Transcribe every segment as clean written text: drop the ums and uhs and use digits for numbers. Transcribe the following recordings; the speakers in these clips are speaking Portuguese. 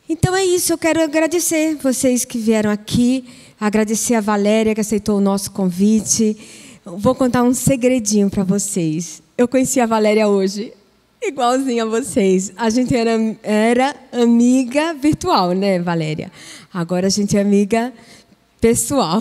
Então é isso, eu quero agradecer vocês que vieram aqui, agradecer a Valéria que aceitou o nosso convite. Vou contar um segredinho para vocês. Eu conheci a Valéria hoje, igualzinha a vocês. A gente era amiga virtual, né, Valéria? Agora a gente é amiga pessoal.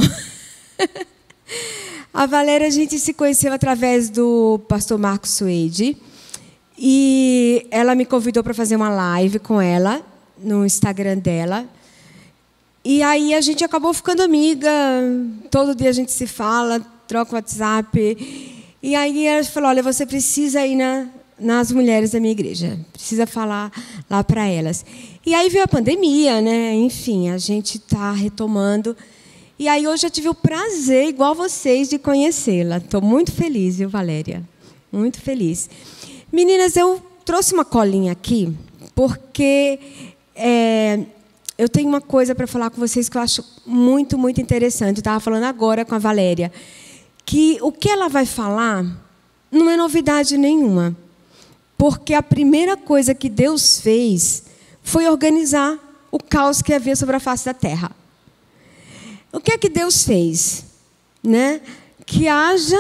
A Valéria, a gente se conheceu através do pastor Marcos Suede. E ela me convidou para fazer uma live com ela no Instagram dela. E aí a gente acabou ficando amiga. Todo dia a gente se fala, troca o WhatsApp. E aí ela falou, olha, você precisa ir nas mulheres da minha igreja. Precisa falar lá para elas. E aí veio a pandemia, né? Enfim, a gente está retomando. E aí hoje eu tive o prazer, igual vocês, de conhecê-la. Estou muito feliz, viu, Valéria? Muito feliz. Meninas, eu trouxe uma colinha aqui, porque eu tenho uma coisa para falar com vocês que eu acho muito, muito interessante. Eu estava falando agora com a Valéria, que o que ela vai falar não é novidade nenhuma, porque a primeira coisa que Deus fez foi organizar o caos que havia sobre a face da terra. O que é que Deus fez? Né? Que haja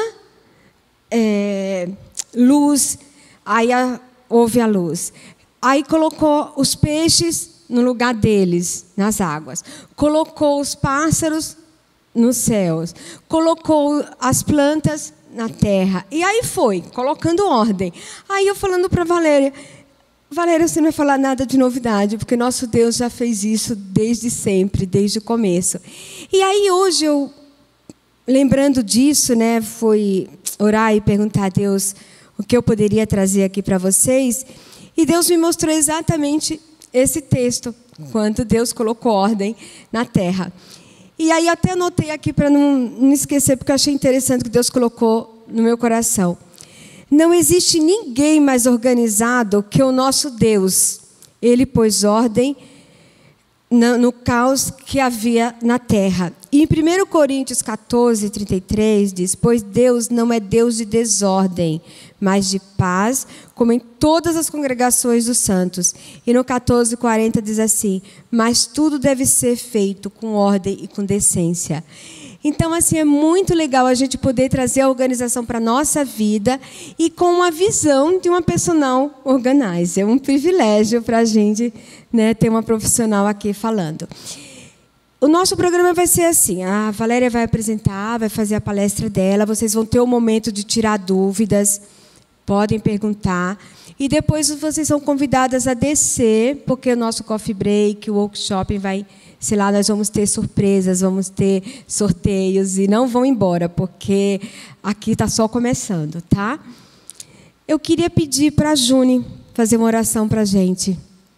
luz. Aí houve a luz. Aí colocou os peixes no lugar deles, nas águas. Colocou os pássaros nos céus. Colocou as plantas na terra. E aí foi, colocando ordem. Aí eu falando para Valéria, você não vai falar nada de novidade, porque nosso Deus já fez isso desde sempre, desde o começo. E aí hoje eu, lembrando disso, né, fui orar e perguntar a Deus o que eu poderia trazer aqui para vocês. E Deus me mostrou exatamente esse texto, quando Deus colocou ordem na terra. E aí até anotei aqui para não esquecer, porque eu achei interessante o que Deus colocou no meu coração. Não existe ninguém mais organizado que o nosso Deus. Ele pôs ordem no caos que havia na terra. E em 1 Coríntios 14, 33, diz, pois Deus não é Deus de desordem, mas de paz, como em todas as congregações dos santos. E no 14, 40 diz assim, mas tudo deve ser feito com ordem e com decência. Então, assim, é muito legal a gente poder trazer a organização para a nossa vida e com uma visão de uma personal organizer. É um privilégio para a gente, né, ter uma profissional aqui falando. O nosso programa vai ser assim, a Valéria vai apresentar, vai fazer a palestra dela, vocês vão ter o momento de tirar dúvidas, podem perguntar. E depois vocês são convidadas a descer, porque o nosso coffee break, o workshop vai... sei lá, nós vamos ter surpresas, vamos ter sorteios e não vão embora, porque aqui está só começando, tá? Eu queria pedir para a Juni fazer uma oração para a gente.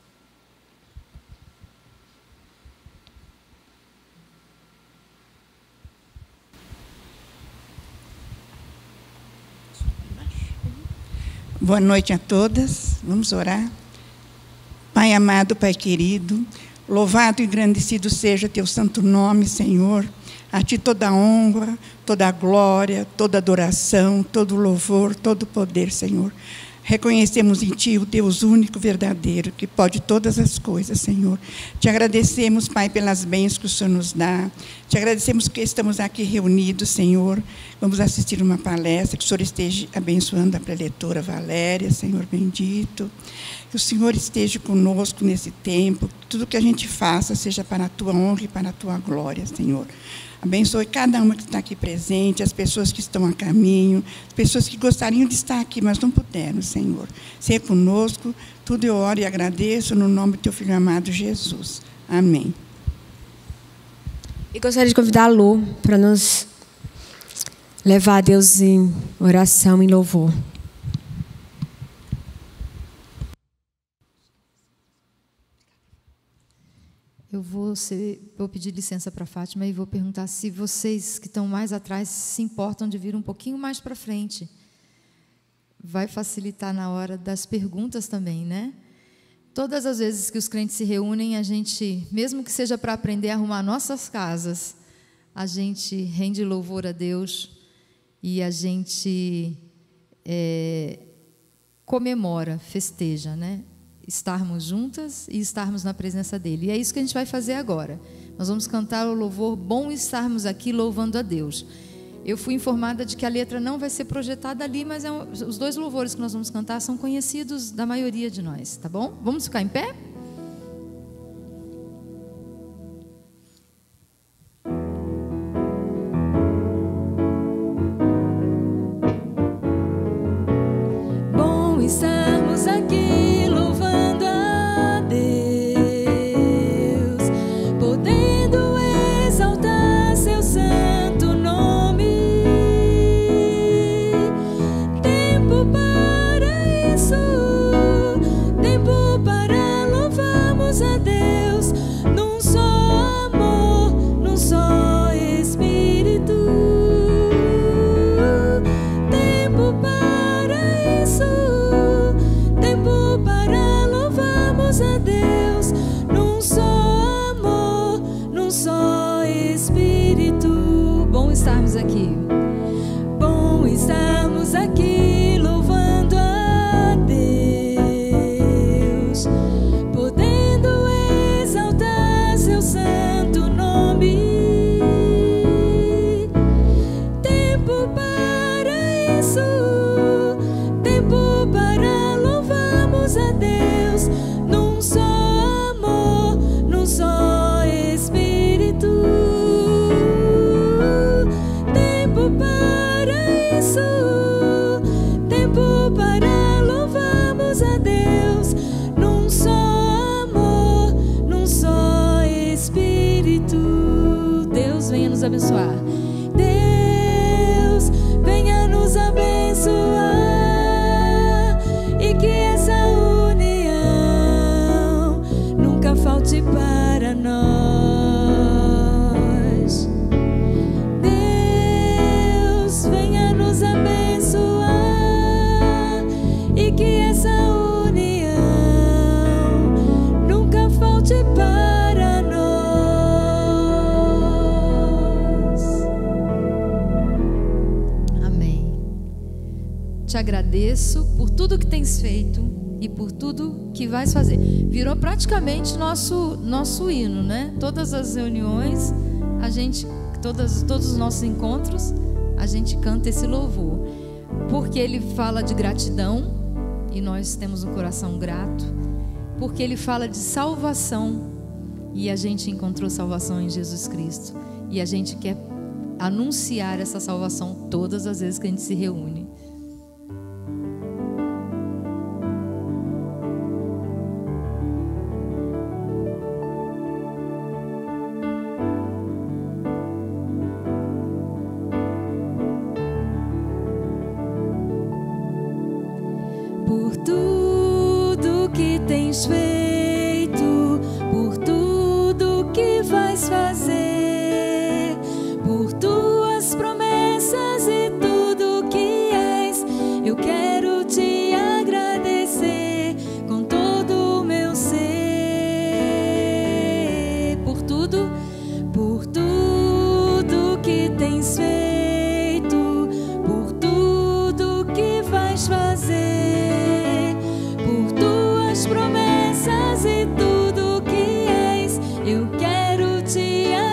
Boa noite a todas. Vamos orar. Pai amado, Pai querido, louvado e engrandecido seja teu santo nome, Senhor. A ti toda a honra, toda a glória, toda a adoração, todo o louvor, todo o poder, Senhor. Reconhecemos em ti o Deus único, verdadeiro, que pode todas as coisas, Senhor. Te agradecemos, Pai, pelas bênçãos que o Senhor nos dá. Te agradecemos que estamos aqui reunidos, Senhor. Vamos assistir uma palestra, que o Senhor esteja abençoando a preletora Valéria, Senhor bendito. Que o Senhor esteja conosco nesse tempo. Que tudo que a gente faça seja para a tua honra e para a tua glória, Senhor. Abençoe cada uma que está aqui presente, as pessoas que estão a caminho, as pessoas que gostariam de estar aqui, mas não puderam, Senhor. Seja conosco, tudo eu oro e agradeço no nome do teu Filho amado Jesus. Amém. E gostaria de convidar a Lu para nos levar a Deus em oração, em louvor. Eu vou pedir licença para a Fátima e vou perguntar se vocês que estão mais atrás se importam de vir um pouquinho mais para frente. Vai facilitar na hora das perguntas também, né? Todas as vezes que os crentes se reúnem, a gente, mesmo que seja para aprender a arrumar nossas casas, a gente rende louvor a Deus e a gente comemora, festeja, né? estarmos juntas e estarmos na presença dele. E é isso que a gente vai fazer agora. Nós vamos cantar o louvor Bom Estarmos Aqui Louvando a Deus. Eu fui informada de que a letra não vai ser projetada ali, mas os dois louvores que nós vamos cantar são conhecidos da maioria de nós, tá bom? Vamos ficar em pé? Bom estarmos aqui louvando a Deus, podendo exaltar seu santo nome. Tempo para isso, tempo para louvarmos a Deus, num só amor, num só Espírito. Tempo para isso, tempo para louvarmos a Deus, num só amor, num só Espírito. Bom estarmos aqui. Bom estarmos aqui louvando a Deus, podendo exaltar seu santo nome. Tempo para isso, tempo para louvarmos a Deus, num só amor, num só Espírito. Tempo para isso, tempo para louvarmos a Deus, num só amor, num só Espírito. Deus venha nos abençoar. Deus venha nos abençoar, e que essa união nunca falte para nós. Deus venha nos abençoar, e que essa união nunca falte para nós. Amém. Te agradeço por tudo que tens feito e por tudo que vais fazer. Virou praticamente nosso hino, né? Todas as reuniões, todos os nossos encontros, a gente canta esse louvor, porque ele fala de gratidão e nós temos um coração grato, porque ele fala de salvação e a gente encontrou salvação em Jesus Cristo, e a gente quer anunciar essa salvação todas as vezes que a gente se reúne. Por tudo que tens feito, por tudo que vais fazer, por tuas promessas e tudo que és, eu quero te agradecer com todo o meu ser. Por tudo que tens feito, por tudo que vais fazer, por tuas promessas e tudo que és, eu quero te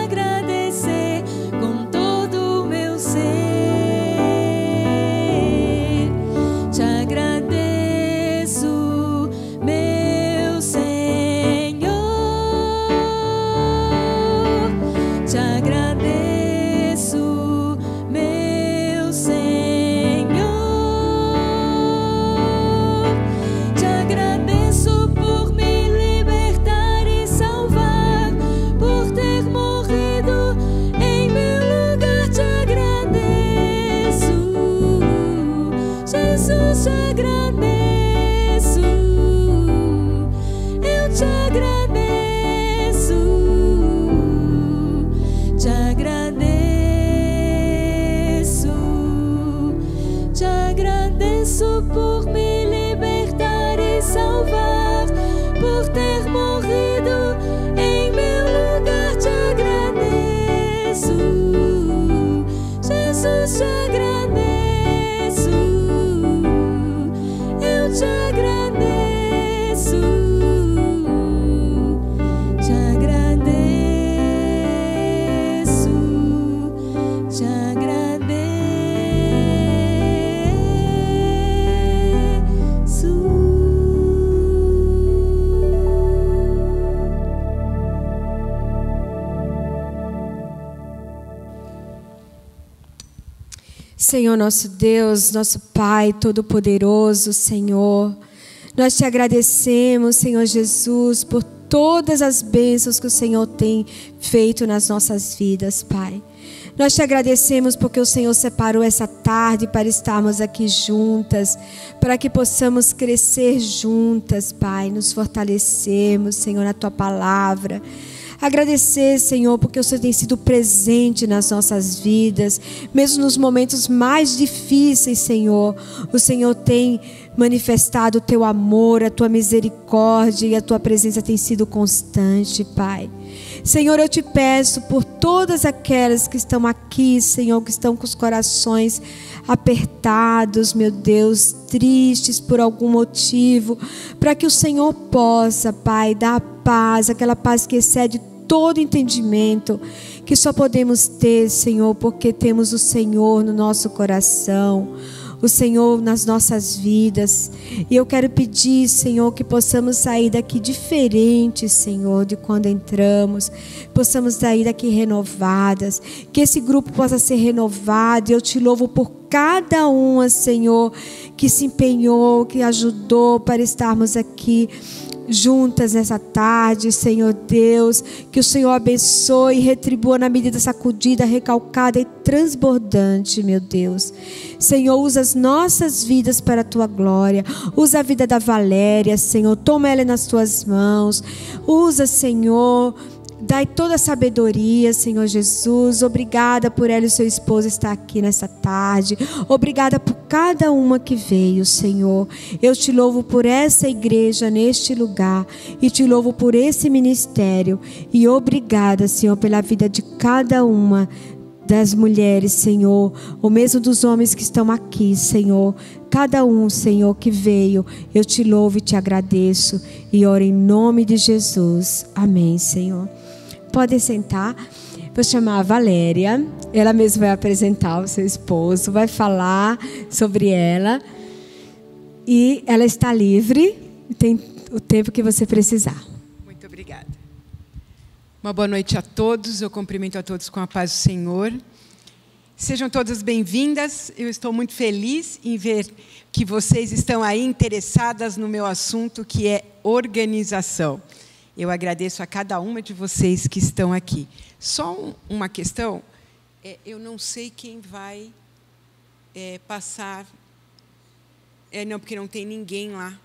Senhor nosso Deus, nosso Pai Todo-Poderoso, Senhor, nós te agradecemos, Senhor Jesus, por todas as bênçãos que o Senhor tem feito nas nossas vidas, Pai. Nós te agradecemos porque o Senhor separou essa tarde para estarmos aqui juntas, para que possamos crescer juntas, Pai, nos fortalecermos, Senhor, na Tua palavra. Agradecer, Senhor, porque o Senhor tem sido presente nas nossas vidas, mesmo nos momentos mais difíceis, Senhor. O Senhor tem manifestado o Teu amor, a Tua misericórdia e a Tua presença tem sido constante, Pai. Senhor, eu te peço por todas aquelas que estão aqui, Senhor, que estão com os corações apertados, meu Deus, tristes por algum motivo, para que o Senhor possa, Pai, dar paz, aquela paz que excede todo entendimento, que só podemos ter, Senhor, porque temos o Senhor no nosso coração, o Senhor nas nossas vidas. E eu quero pedir, Senhor, que possamos sair daqui diferentes, Senhor, de quando entramos, possamos sair daqui renovadas, que esse grupo possa ser renovado. E eu te louvo por cada uma, Senhor, que se empenhou, que ajudou para estarmos aqui juntas nessa tarde, Senhor Deus, que o Senhor abençoe e retribua na medida sacudida, recalcada e transbordante, meu Deus. Senhor, usa as nossas vidas para a Tua glória, usa a vida da Valéria, Senhor, toma ela nas Tuas mãos, usa, Senhor, dai toda a sabedoria, Senhor Jesus. Obrigada por ela e o seu esposo estar aqui nessa tarde. Obrigada por cada uma que veio, Senhor. Eu te louvo por essa igreja neste lugar e te louvo por esse ministério. E obrigada, Senhor, pela vida de cada uma das mulheres, Senhor, ou mesmo dos homens que estão aqui, Senhor. Cada um, Senhor, que veio, eu te louvo e te agradeço e oro em nome de Jesus. Amém, Senhor. Podem sentar. Vou chamar a Valéria. Ela mesma vai apresentar o seu esposo, vai falar sobre ela. E ela está livre. Tem o tempo que você precisar. Muito obrigada. Uma boa noite a todos. Eu cumprimento a todos com a paz do Senhor. Sejam todas bem-vindas. Eu estou muito feliz em ver que vocês estão aí interessadas no meu assunto, que é organização. Eu agradeço a cada uma de vocês que estão aqui. Só uma questão, eu não sei quem vai passar... não, porque não tem ninguém lá.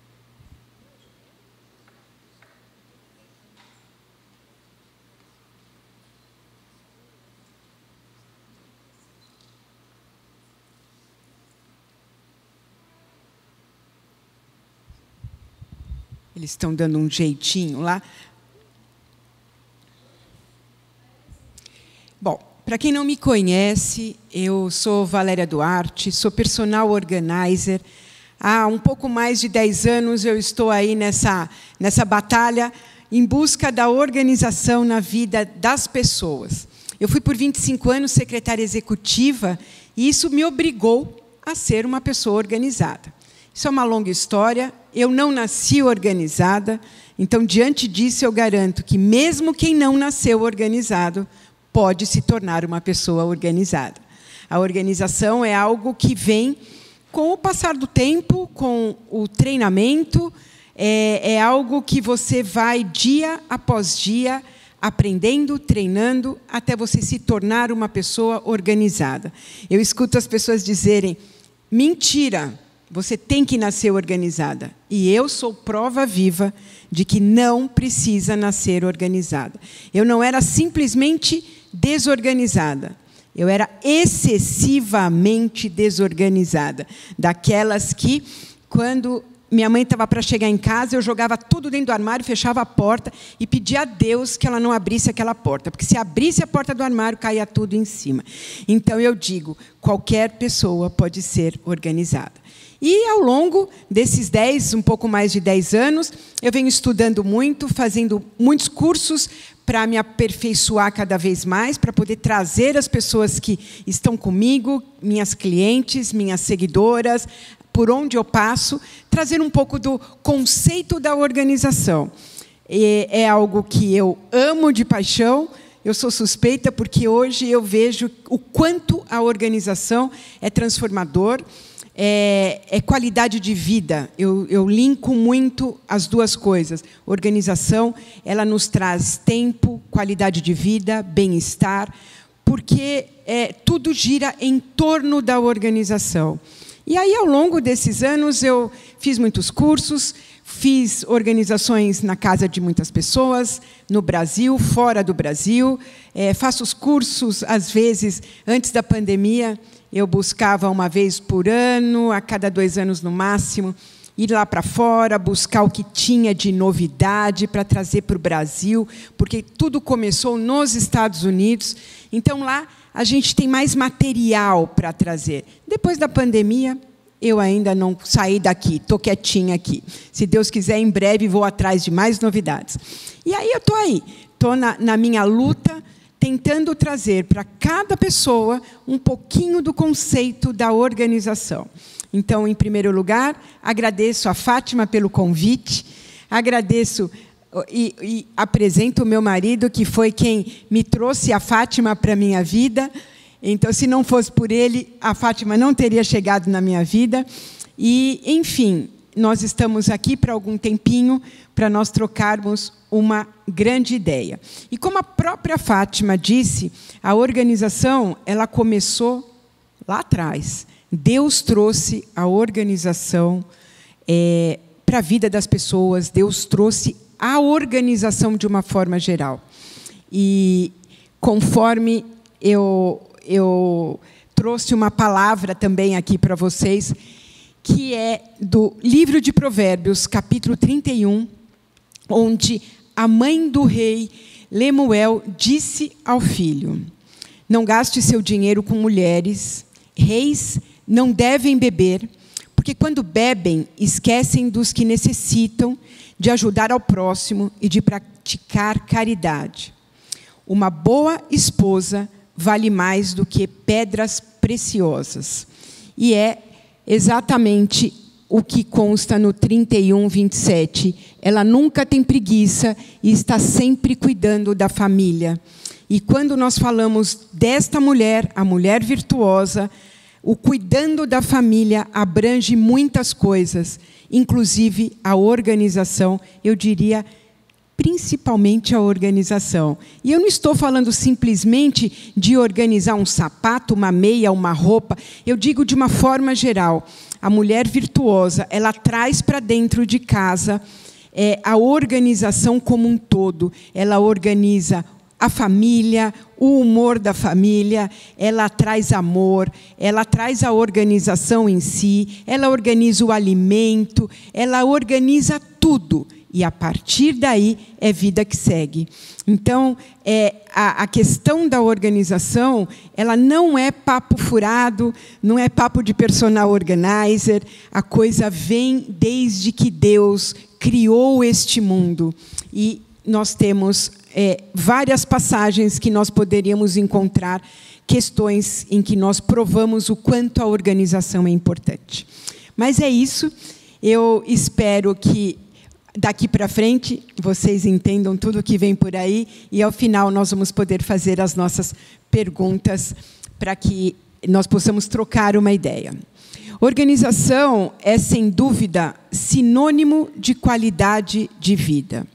Eles estão dando um jeitinho lá. Bom, para quem não me conhece, eu sou Valéria Duarte, sou personal organizer. Há um pouco mais de 10 anos eu estou aí nessa batalha em busca da organização na vida das pessoas. Eu fui por 25 anos secretária executiva e isso me obrigou a ser uma pessoa organizada. Isso é uma longa história. Eu não nasci organizada, então, diante disso, eu garanto que, mesmo quem não nasceu organizado, pode se tornar uma pessoa organizada. A organização é algo que vem com o passar do tempo, com o treinamento, é algo que você vai, dia após dia, aprendendo, treinando, até você se tornar uma pessoa organizada. Eu escuto as pessoas dizerem, mentira, você tem que nascer organizada. E eu sou prova viva de que não precisa nascer organizada. Eu não era simplesmente desorganizada. Eu era excessivamente desorganizada. Daquelas que, quando minha mãe estava para chegar em casa, eu jogava tudo dentro do armário, fechava a porta e pedia a Deus que ela não abrisse aquela porta. Porque se abrisse a porta do armário, caía tudo em cima. Então, eu digo, qualquer pessoa pode ser organizada. E, ao longo desses um pouco mais de 10 anos, eu venho estudando muito, fazendo muitos cursos para me aperfeiçoar cada vez mais, para poder trazer as pessoas que estão comigo, minhas clientes, minhas seguidoras, por onde eu passo, trazer um pouco do conceito da organização. É algo que eu amo de paixão, eu sou suspeita porque hoje eu vejo o quanto a organização é transformador, é qualidade de vida. Eu linko muito as duas coisas. Organização, ela nos traz tempo, qualidade de vida, bem-estar, porque tudo gira em torno da organização. E aí, ao longo desses anos, eu fiz muitos cursos, fiz organizações na casa de muitas pessoas, no Brasil, fora do Brasil. Faço os cursos, às vezes, antes da pandemia, eu buscava uma vez por ano, a cada 2 anos no máximo, ir lá para fora, buscar o que tinha de novidade para trazer para o Brasil, porque tudo começou nos Estados Unidos. Então, lá, a gente tem mais material para trazer. Depois da pandemia, eu ainda não saí daqui, estou quietinha aqui. Se Deus quiser, em breve vou atrás de mais novidades. E aí eu estou aí, estou na minha luta, tentando trazer para cada pessoa um pouquinho do conceito da organização. Então, em primeiro lugar, agradeço a Fátima pelo convite, agradeço e apresento o meu marido, que foi quem me trouxe a Fátima para a minha vida. Então, se não fosse por ele, a Fátima não teria chegado na minha vida. E, enfim, nós estamos aqui para algum tempinho, para nós trocarmos uma grande ideia. E como a própria Fátima disse, a organização ela começou lá atrás. Deus trouxe a organização para a vida das pessoas, Deus trouxe a organização de uma forma geral. E, conforme eu trouxe uma palavra também aqui para vocês, que é do livro de Provérbios, capítulo 31, onde a mãe do rei Lemuel disse ao filho: não gaste seu dinheiro com mulheres, reis não devem beber, porque quando bebem, esquecem dos que necessitam, de ajudar ao próximo e de praticar caridade. Uma boa esposa vale mais do que pedras preciosas. E é exatamente o que consta no 31, 27. Ela nunca tem preguiça e está sempre cuidando da família. E quando nós falamos desta mulher, a mulher virtuosa, o cuidando da família abrange muitas coisas, inclusive a organização, eu diria, principalmente a organização. E eu não estou falando simplesmente de organizar um sapato, uma meia, uma roupa. Eu digo de uma forma geral. A mulher virtuosa, ela traz para dentro de casa a organização como um todo. Ela organiza a família, o humor da família, ela traz amor, ela traz a organização em si, ela organiza o alimento, ela organiza tudo. E, a partir daí, é vida que segue. Então, a questão da organização, ela não é papo furado, não é papo de personal organizer, a coisa vem desde que Deus criou este mundo. E nós temos várias passagens que nós poderíamos encontrar, questões em que nós provamos o quanto a organização é importante. Mas é isso, eu espero que daqui para frente vocês entendam tudo o que vem por aí e, ao final, nós vamos poder fazer as nossas perguntas para que nós possamos trocar uma ideia. Organização é, sem dúvida, sinônimo de qualidade de vida.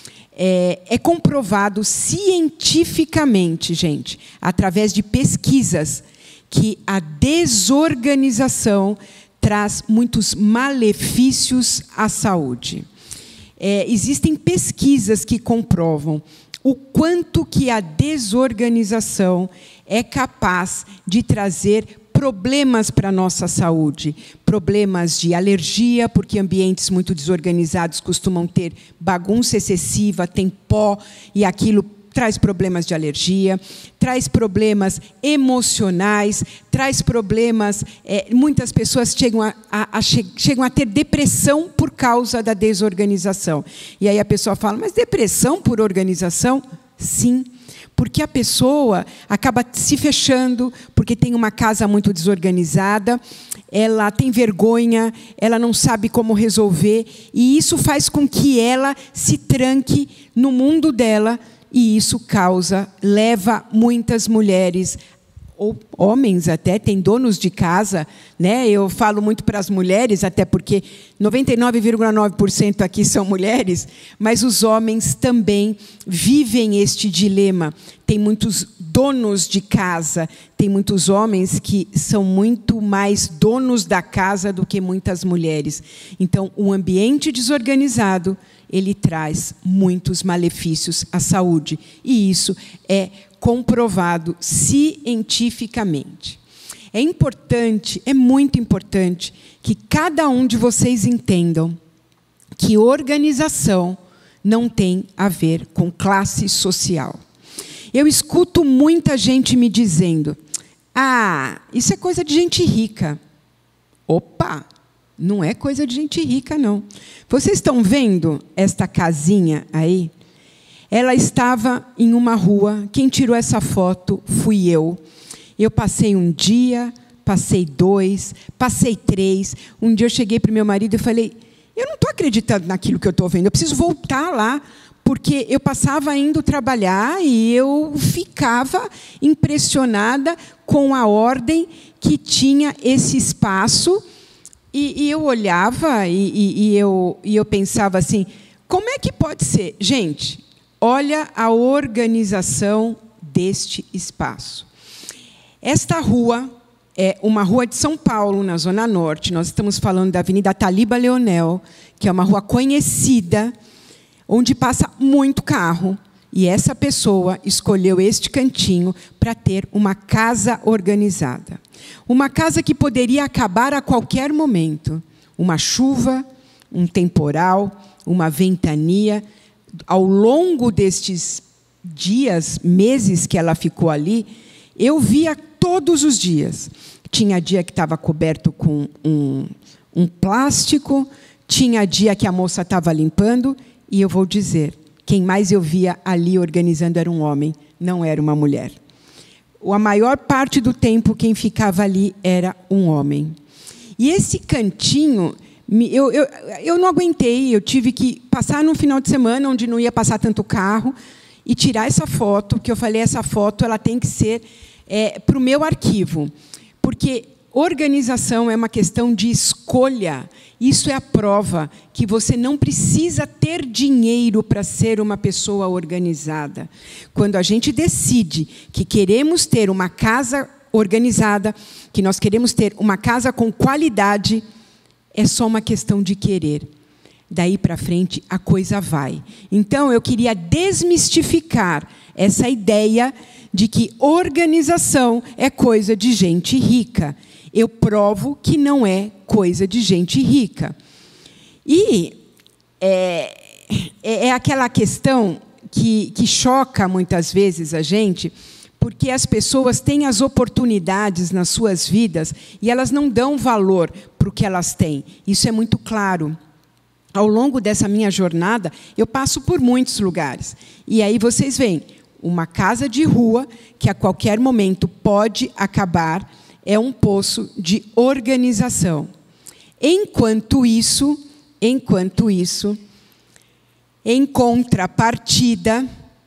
É comprovado cientificamente, gente, através de pesquisas, que a desorganização traz muitos malefícios à saúde. Existem pesquisas que comprovam o quanto que a desorganização é capaz de trazer problemas para a nossa saúde, problemas de alergia, porque ambientes muito desorganizados costumam ter bagunça excessiva, tem pó, e aquilo traz problemas de alergia, traz problemas emocionais, traz problemas... muitas pessoas chegam a ter depressão por causa da desorganização. E aí a pessoa fala, mas depressão por organização? Sim. Porque a pessoa acaba se fechando, porque tem uma casa muito desorganizada, ela tem vergonha, ela não sabe como resolver, e isso faz com que ela se tranque no mundo dela, e isso leva muitas mulheres, ou homens até, tem donos de casa, né? Eu falo muito para as mulheres, até porque 99,9% aqui são mulheres, mas os homens também vivem este dilema. Tem muitos donos de casa, tem muitos homens que são muito mais donos da casa do que muitas mulheres. Então, um ambiente desorganizado, ele traz muitos malefícios à saúde, e isso é comprovado cientificamente. É importante, é muito importante, que cada um de vocês entendam que organização não tem a ver com classe social. Eu escuto muita gente me dizendo: isso é coisa de gente rica. Opa! Não é coisa de gente rica, não. Vocês estão vendo esta casinha aí? Ela estava em uma rua. Quem tirou essa foto fui eu. Eu passei um dia, passei 2, passei 3. Um dia eu cheguei para o meu marido e falei: eu não estou acreditando naquilo que eu estou vendo. Eu preciso voltar lá, porque eu passava indo trabalhar e eu ficava impressionada com a ordem que tinha esse espaço. E eu olhava e eu pensava assim: como é que pode ser? Gente, olha a organização deste espaço. Esta rua é uma rua de São Paulo, na Zona Norte. Nós estamos falando da Avenida Taliba Leonel, que é uma rua conhecida, onde passa muito carro. E essa pessoa escolheu este cantinho para ter uma casa organizada. Uma casa que poderia acabar a qualquer momento. Uma chuva, um temporal, uma ventania. Ao longo destes dias, meses que ela ficou ali, eu via todos os dias. Tinha dia que estava coberto com um plástico, tinha dia que a moça estava limpando, e eu vou dizer, quem mais eu via ali organizando era um homem, não era uma mulher. A maior parte do tempo, quem ficava ali era um homem. E esse cantinho, eu não aguentei, eu tive que passar num final de semana, onde não ia passar tanto carro, e tirar essa foto, porque eu falei, essa foto ela tem que ser para o meu arquivo. Porque organização é uma questão de escolha. Isso é a prova que você não precisa ter dinheiro para ser uma pessoa organizada. Quando a gente decide que queremos ter uma casa organizada, que nós queremos ter uma casa com qualidade, é só uma questão de querer. Daí para frente, a coisa vai. Então, eu queria desmistificar essa ideia de que organização é coisa de gente rica. Eu provo que não é coisa de gente rica. E é aquela questão que choca muitas vezes a gente, porque as pessoas têm as oportunidades nas suas vidas e elas não dão valor para o que elas têm. Isso é muito claro. Ao longo dessa minha jornada, eu passo por muitos lugares. E aí vocês veem, uma casa de rua, que a qualquer momento pode acabar, é um poço de organização. Enquanto isso, em contrapartida,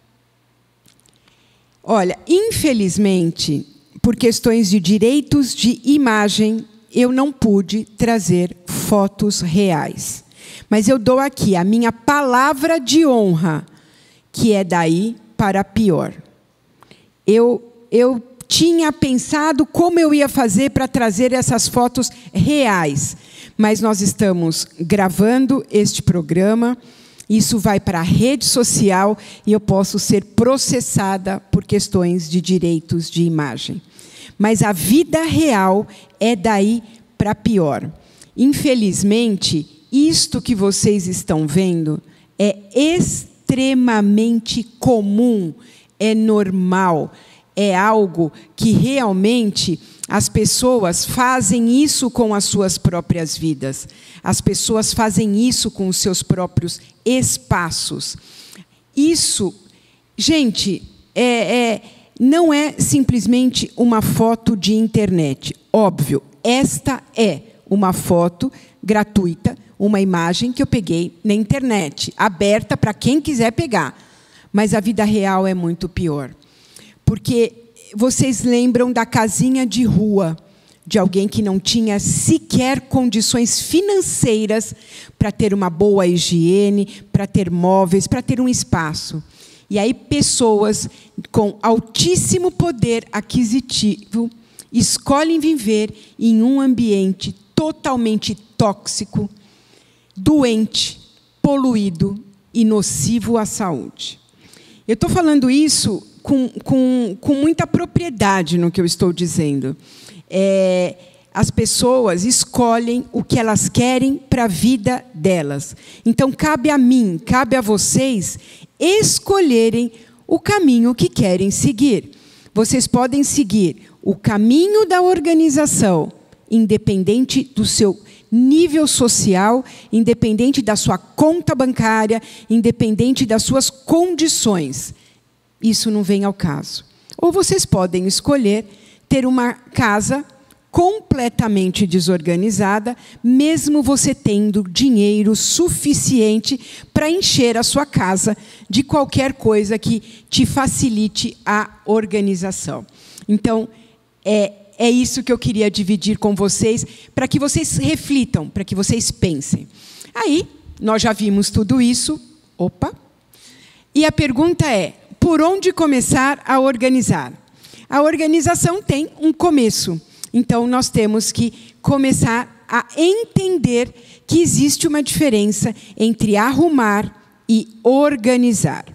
olha, infelizmente, por questões de direitos de imagem, eu não pude trazer fotos reais. Mas eu dou aqui a minha palavra de honra, que é daí para pior. Eu tinha pensado como eu ia fazer para trazer essas fotos reais, mas nós estamos gravando este programa, isso vai para a rede social e eu posso ser processada por questões de direitos de imagem. Mas a vida real é daí para pior. Infelizmente, isto que vocês estão vendo é extremamente comum, é normal, é algo que realmente as pessoas fazem isso com as suas próprias vidas. As pessoas fazem isso com os seus próprios espaços. Isso, gente, não é simplesmente uma foto de internet. Óbvio, esta é uma foto gratuita, uma imagem que eu peguei na internet, aberta para quem quiser pegar. mas a vida real é muito pior. Porque vocês lembram da casinha de rua, de alguém que não tinha sequer condições financeiras para ter uma boa higiene, para ter móveis, para ter um espaço. E aí pessoas com altíssimo poder aquisitivo escolhem viver em um ambiente totalmente tóxico, doente, poluído e nocivo à saúde. Eu estou falando isso com muita propriedade no que eu estou dizendo. As pessoas escolhem o que elas querem para a vida delas. Então, cabe a mim, cabe a vocês escolherem o caminho que querem seguir. Vocês podem seguir o caminho da organização, independente do seu nível social, independente da sua conta bancária, independente das suas condições. Isso não vem ao caso. Ou vocês podem escolher ter uma casa completamente desorganizada, mesmo você tendo dinheiro suficiente para encher a sua casa de qualquer coisa que te facilite a organização. Então, é isso que eu queria dividir com vocês, para que vocês reflitam, para que vocês pensem. Aí, nós já vimos tudo isso. Opa! E a pergunta é, por onde começar a organizar? A organização tem um começo. Então, nós temos que começar a entender que existe uma diferença entre arrumar e organizar.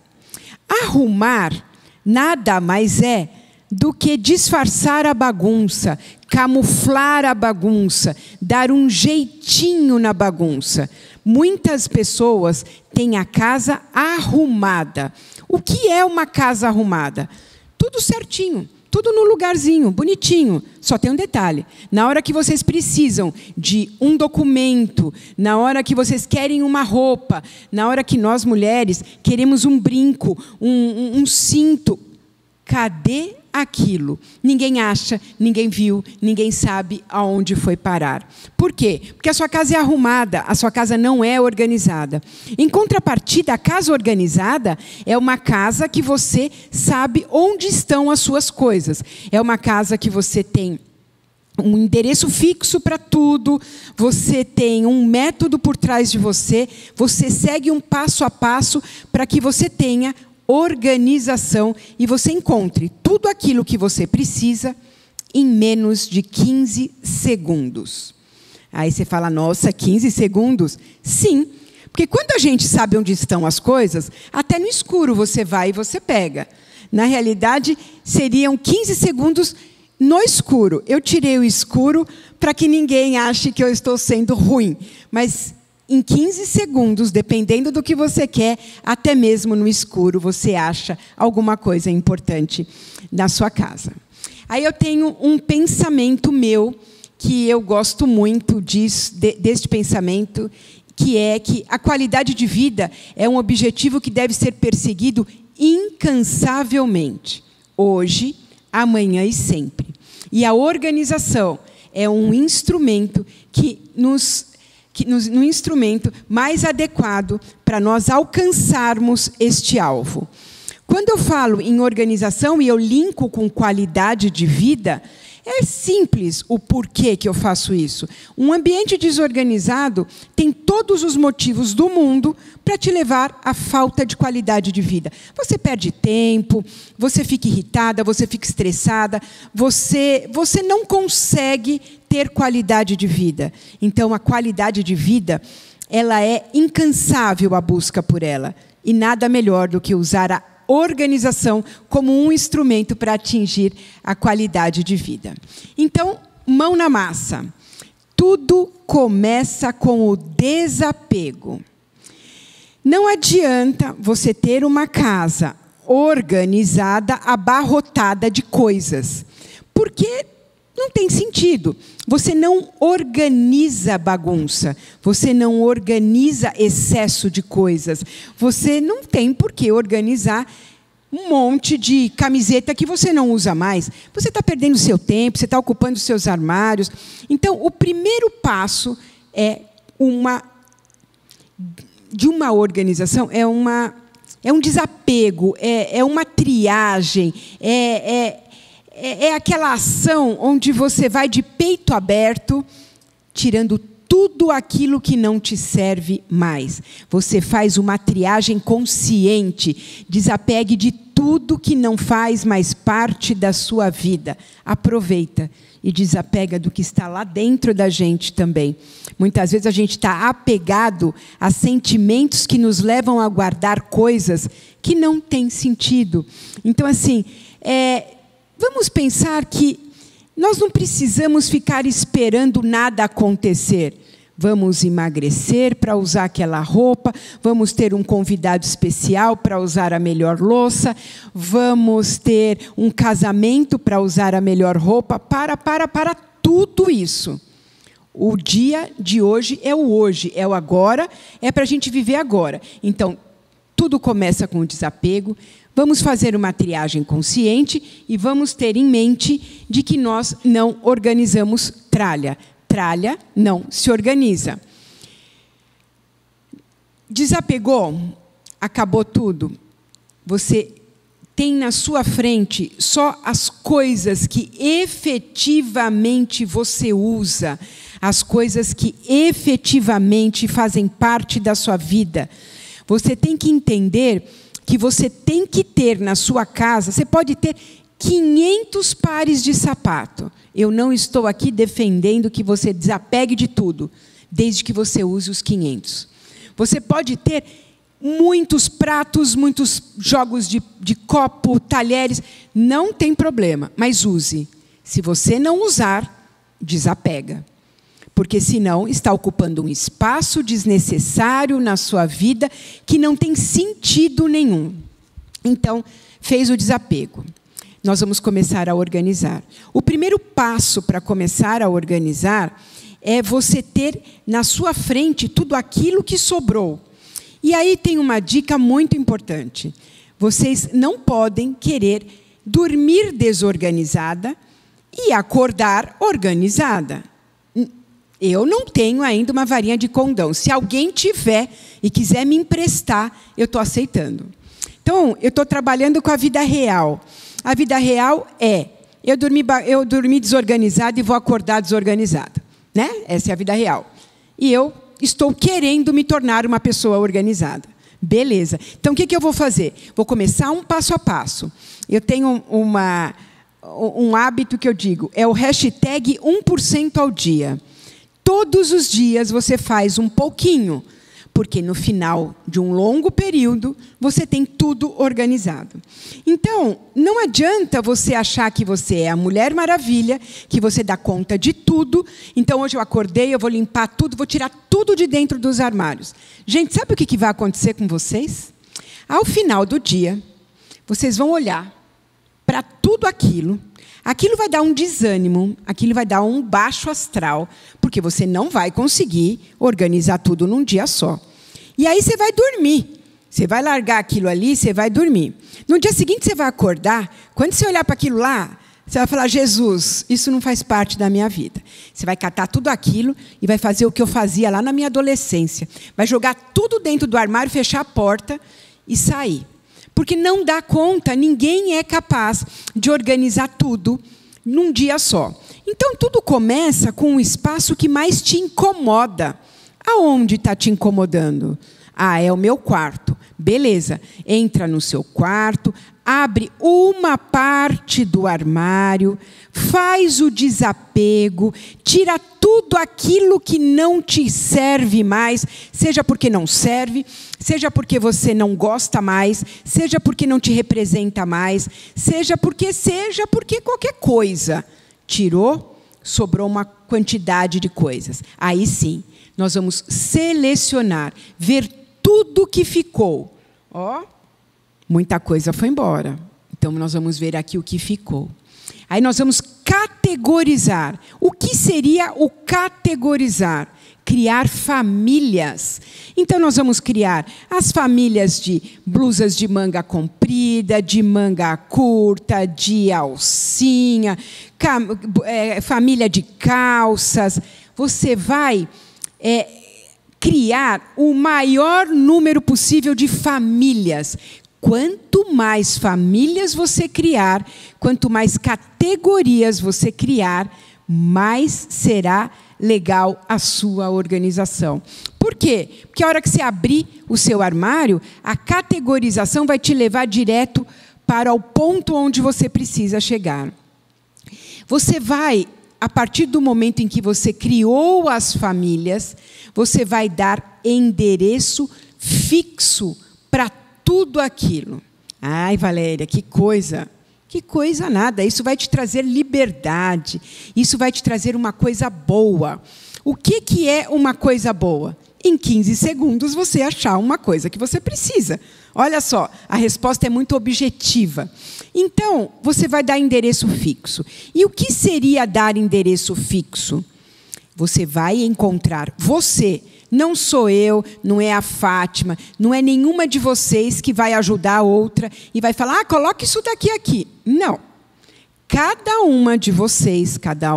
Arrumar nada mais é do que disfarçar a bagunça, camuflar a bagunça, dar um jeitinho na bagunça. Muitas pessoas têm a casa arrumada. O que é uma casa arrumada? Tudo certinho. Tudo no lugarzinho, bonitinho. Só tem um detalhe. Na hora que vocês precisam de um documento, na hora que vocês querem uma roupa, na hora que nós, mulheres, queremos um brinco, um cinto, cadê aquilo? Ninguém acha, ninguém viu, ninguém sabe aonde foi parar. Por quê? Porque a sua casa é arrumada, a sua casa não é organizada. Em contrapartida, a casa organizada é uma casa que você sabe onde estão as suas coisas. É uma casa que você tem um endereço fixo para tudo, você tem um método por trás de você, você segue um passo a passo para que você tenha organização e você encontre tudo aquilo que você precisa em menos de 15 segundos. Aí você fala, nossa, 15 segundos? Sim, porque quando a gente sabe onde estão as coisas, até no escuro você vai e você pega. Na realidade, seriam 15 segundos no escuro. Eu tirei o escuro para que ninguém ache que eu estou sendo ruim, mas em 15 segundos, dependendo do que você quer, até mesmo no escuro, você acha alguma coisa importante na sua casa. Aí eu tenho um pensamento meu, que eu gosto muito deste pensamento, que é que a qualidade de vida é um objetivo que deve ser perseguido incansavelmente, hoje, amanhã e sempre. E a organização é um instrumento no instrumento mais adequado para nós alcançarmos este alvo. Quando eu falo em organização e eu linko com qualidade de vida, é simples o porquê que eu faço isso. Um ambiente desorganizado tem todos os motivos do mundo para te levar à falta de qualidade de vida. Você perde tempo, você fica irritada, você fica estressada, você não consegue ter qualidade de vida. Então, a qualidade de vida, ela é incansável a busca por ela. E nada melhor do que usar a organização como um instrumento para atingir a qualidade de vida. Então, mão na massa. Tudo começa com o desapego. Não adianta você ter uma casa organizada, abarrotada de coisas, porque não tem sentido. Você não organiza bagunça, você não organiza excesso de coisas, você não tem por que organizar um monte de camiseta que você não usa mais. Você está perdendo seu tempo, você está ocupando seus armários. Então, o primeiro passo de uma organização é É um desapego, é uma triagem, é aquela ação onde você vai de peito aberto, tirando tudo aquilo que não te serve mais. Você faz uma triagem consciente. Desapegue de tudo que não faz mais parte da sua vida. Aproveita e desapega do que está lá dentro da gente também. Muitas vezes a gente está apegado a sentimentos que nos levam a guardar coisas que não têm sentido. Então, assim, vamos pensar que nós não precisamos ficar esperando nada acontecer. Vamos emagrecer para usar aquela roupa, vamos ter um convidado especial para usar a melhor louça, vamos ter um casamento para usar a melhor roupa. Para tudo isso. O dia de hoje é o hoje, é o agora, é para a gente viver agora. Então, tudo começa com o desapego. Vamos fazer uma triagem consciente e vamos ter em mente de que nós não organizamos tralha. Tralha não se organiza. Desapegou, acabou tudo. Você tem na sua frente só as coisas que efetivamente você usa, as coisas que efetivamente fazem parte da sua vida. Você tem que entender que você tem que ter na sua casa, você pode ter 500 pares de sapato. Eu não estou aqui defendendo que você desapegue de tudo, desde que você use os 500. Você pode ter muitos pratos, muitos jogos de copo, talheres, não tem problema, mas use. Se você não usar, desapega. Porque senão está ocupando um espaço desnecessário na sua vida que não tem sentido nenhum. Então, fez o desapego. Nós vamos começar a organizar. O primeiro passo para começar a organizar é você ter na sua frente tudo aquilo que sobrou. E aí tem uma dica muito importante. Vocês não podem querer dormir desorganizada e acordar organizada. Eu não tenho ainda uma varinha de condão. Se alguém tiver e quiser me emprestar, eu estou aceitando. Então, eu estou trabalhando com a vida real. A vida real é, eu dormi desorganizada e vou acordar desorganizada. Né? Essa é a vida real. E eu estou querendo me tornar uma pessoa organizada. Beleza. Então, o que eu vou fazer? Vou começar um passo a passo. Eu tenho um hábito que eu digo, é o hashtag 1% ao dia. Todos os dias você faz um pouquinho, porque no final de um longo período, você tem tudo organizado. Então, não adianta você achar que você é a Mulher Maravilha, que você dá conta de tudo. Então, hoje eu acordei, eu vou limpar tudo, vou tirar tudo de dentro dos armários. Gente, sabe o que vai acontecer com vocês? Ao final do dia, vocês vão olhar para tudo aquilo. Aquilo vai dar um desânimo, aquilo vai dar um baixo astral, porque você não vai conseguir organizar tudo num dia só. E aí você vai dormir. Você vai largar aquilo ali, você vai dormir. No dia seguinte você vai acordar, quando você olhar para aquilo lá, você vai falar, Jesus, isso não faz parte da minha vida. Você vai catar tudo aquilo e vai fazer o que eu fazia lá na minha adolescência. Vai jogar tudo dentro do armário, fechar a porta e sair. Porque não dá conta, ninguém é capaz de organizar tudo num dia só. Então, tudo começa com um espaço que mais te incomoda. Aonde está te incomodando? Ah, é o meu quarto. Beleza, entra no seu quarto, abre uma parte do armário, faz o desapego, tira tudo aquilo que não te serve mais, seja porque não serve, seja porque você não gosta mais, seja porque não te representa mais, seja porque qualquer coisa. Tirou, sobrou uma quantidade de coisas. Aí sim, nós vamos selecionar, ver tudo que ficou. Ó, muita coisa foi embora. Então, nós vamos ver aqui o que ficou. Aí nós vamos categorizar. O que seria o categorizar? Criar famílias. Então, nós vamos criar as famílias de blusas de manga comprida, de manga curta, de alcinha, família de calças. Você vai criar o maior número possível de famílias. Quanto mais famílias você criar, quanto mais categorias você criar, mais será legal a sua organização. Por quê? Porque a hora que você abrir o seu armário, a categorização vai te levar direto para o ponto onde você precisa chegar. Você vai, a partir do momento em que você criou as famílias, você vai dar endereço fixo para tudo aquilo. Ai, Valéria, que coisa! Que coisa nada, isso vai te trazer liberdade, isso vai te trazer uma coisa boa. O que é uma coisa boa? Em 15 segundos você achar uma coisa que você precisa. Olha só, a resposta é muito objetiva. Então, você vai dar endereço fixo. E o que seria dar endereço fixo? Você vai encontrar você. Não sou eu, não é a Fátima, não é nenhuma de vocês que vai ajudar a outra e vai falar, coloque isso daqui aqui. Não. Cada uma de vocês,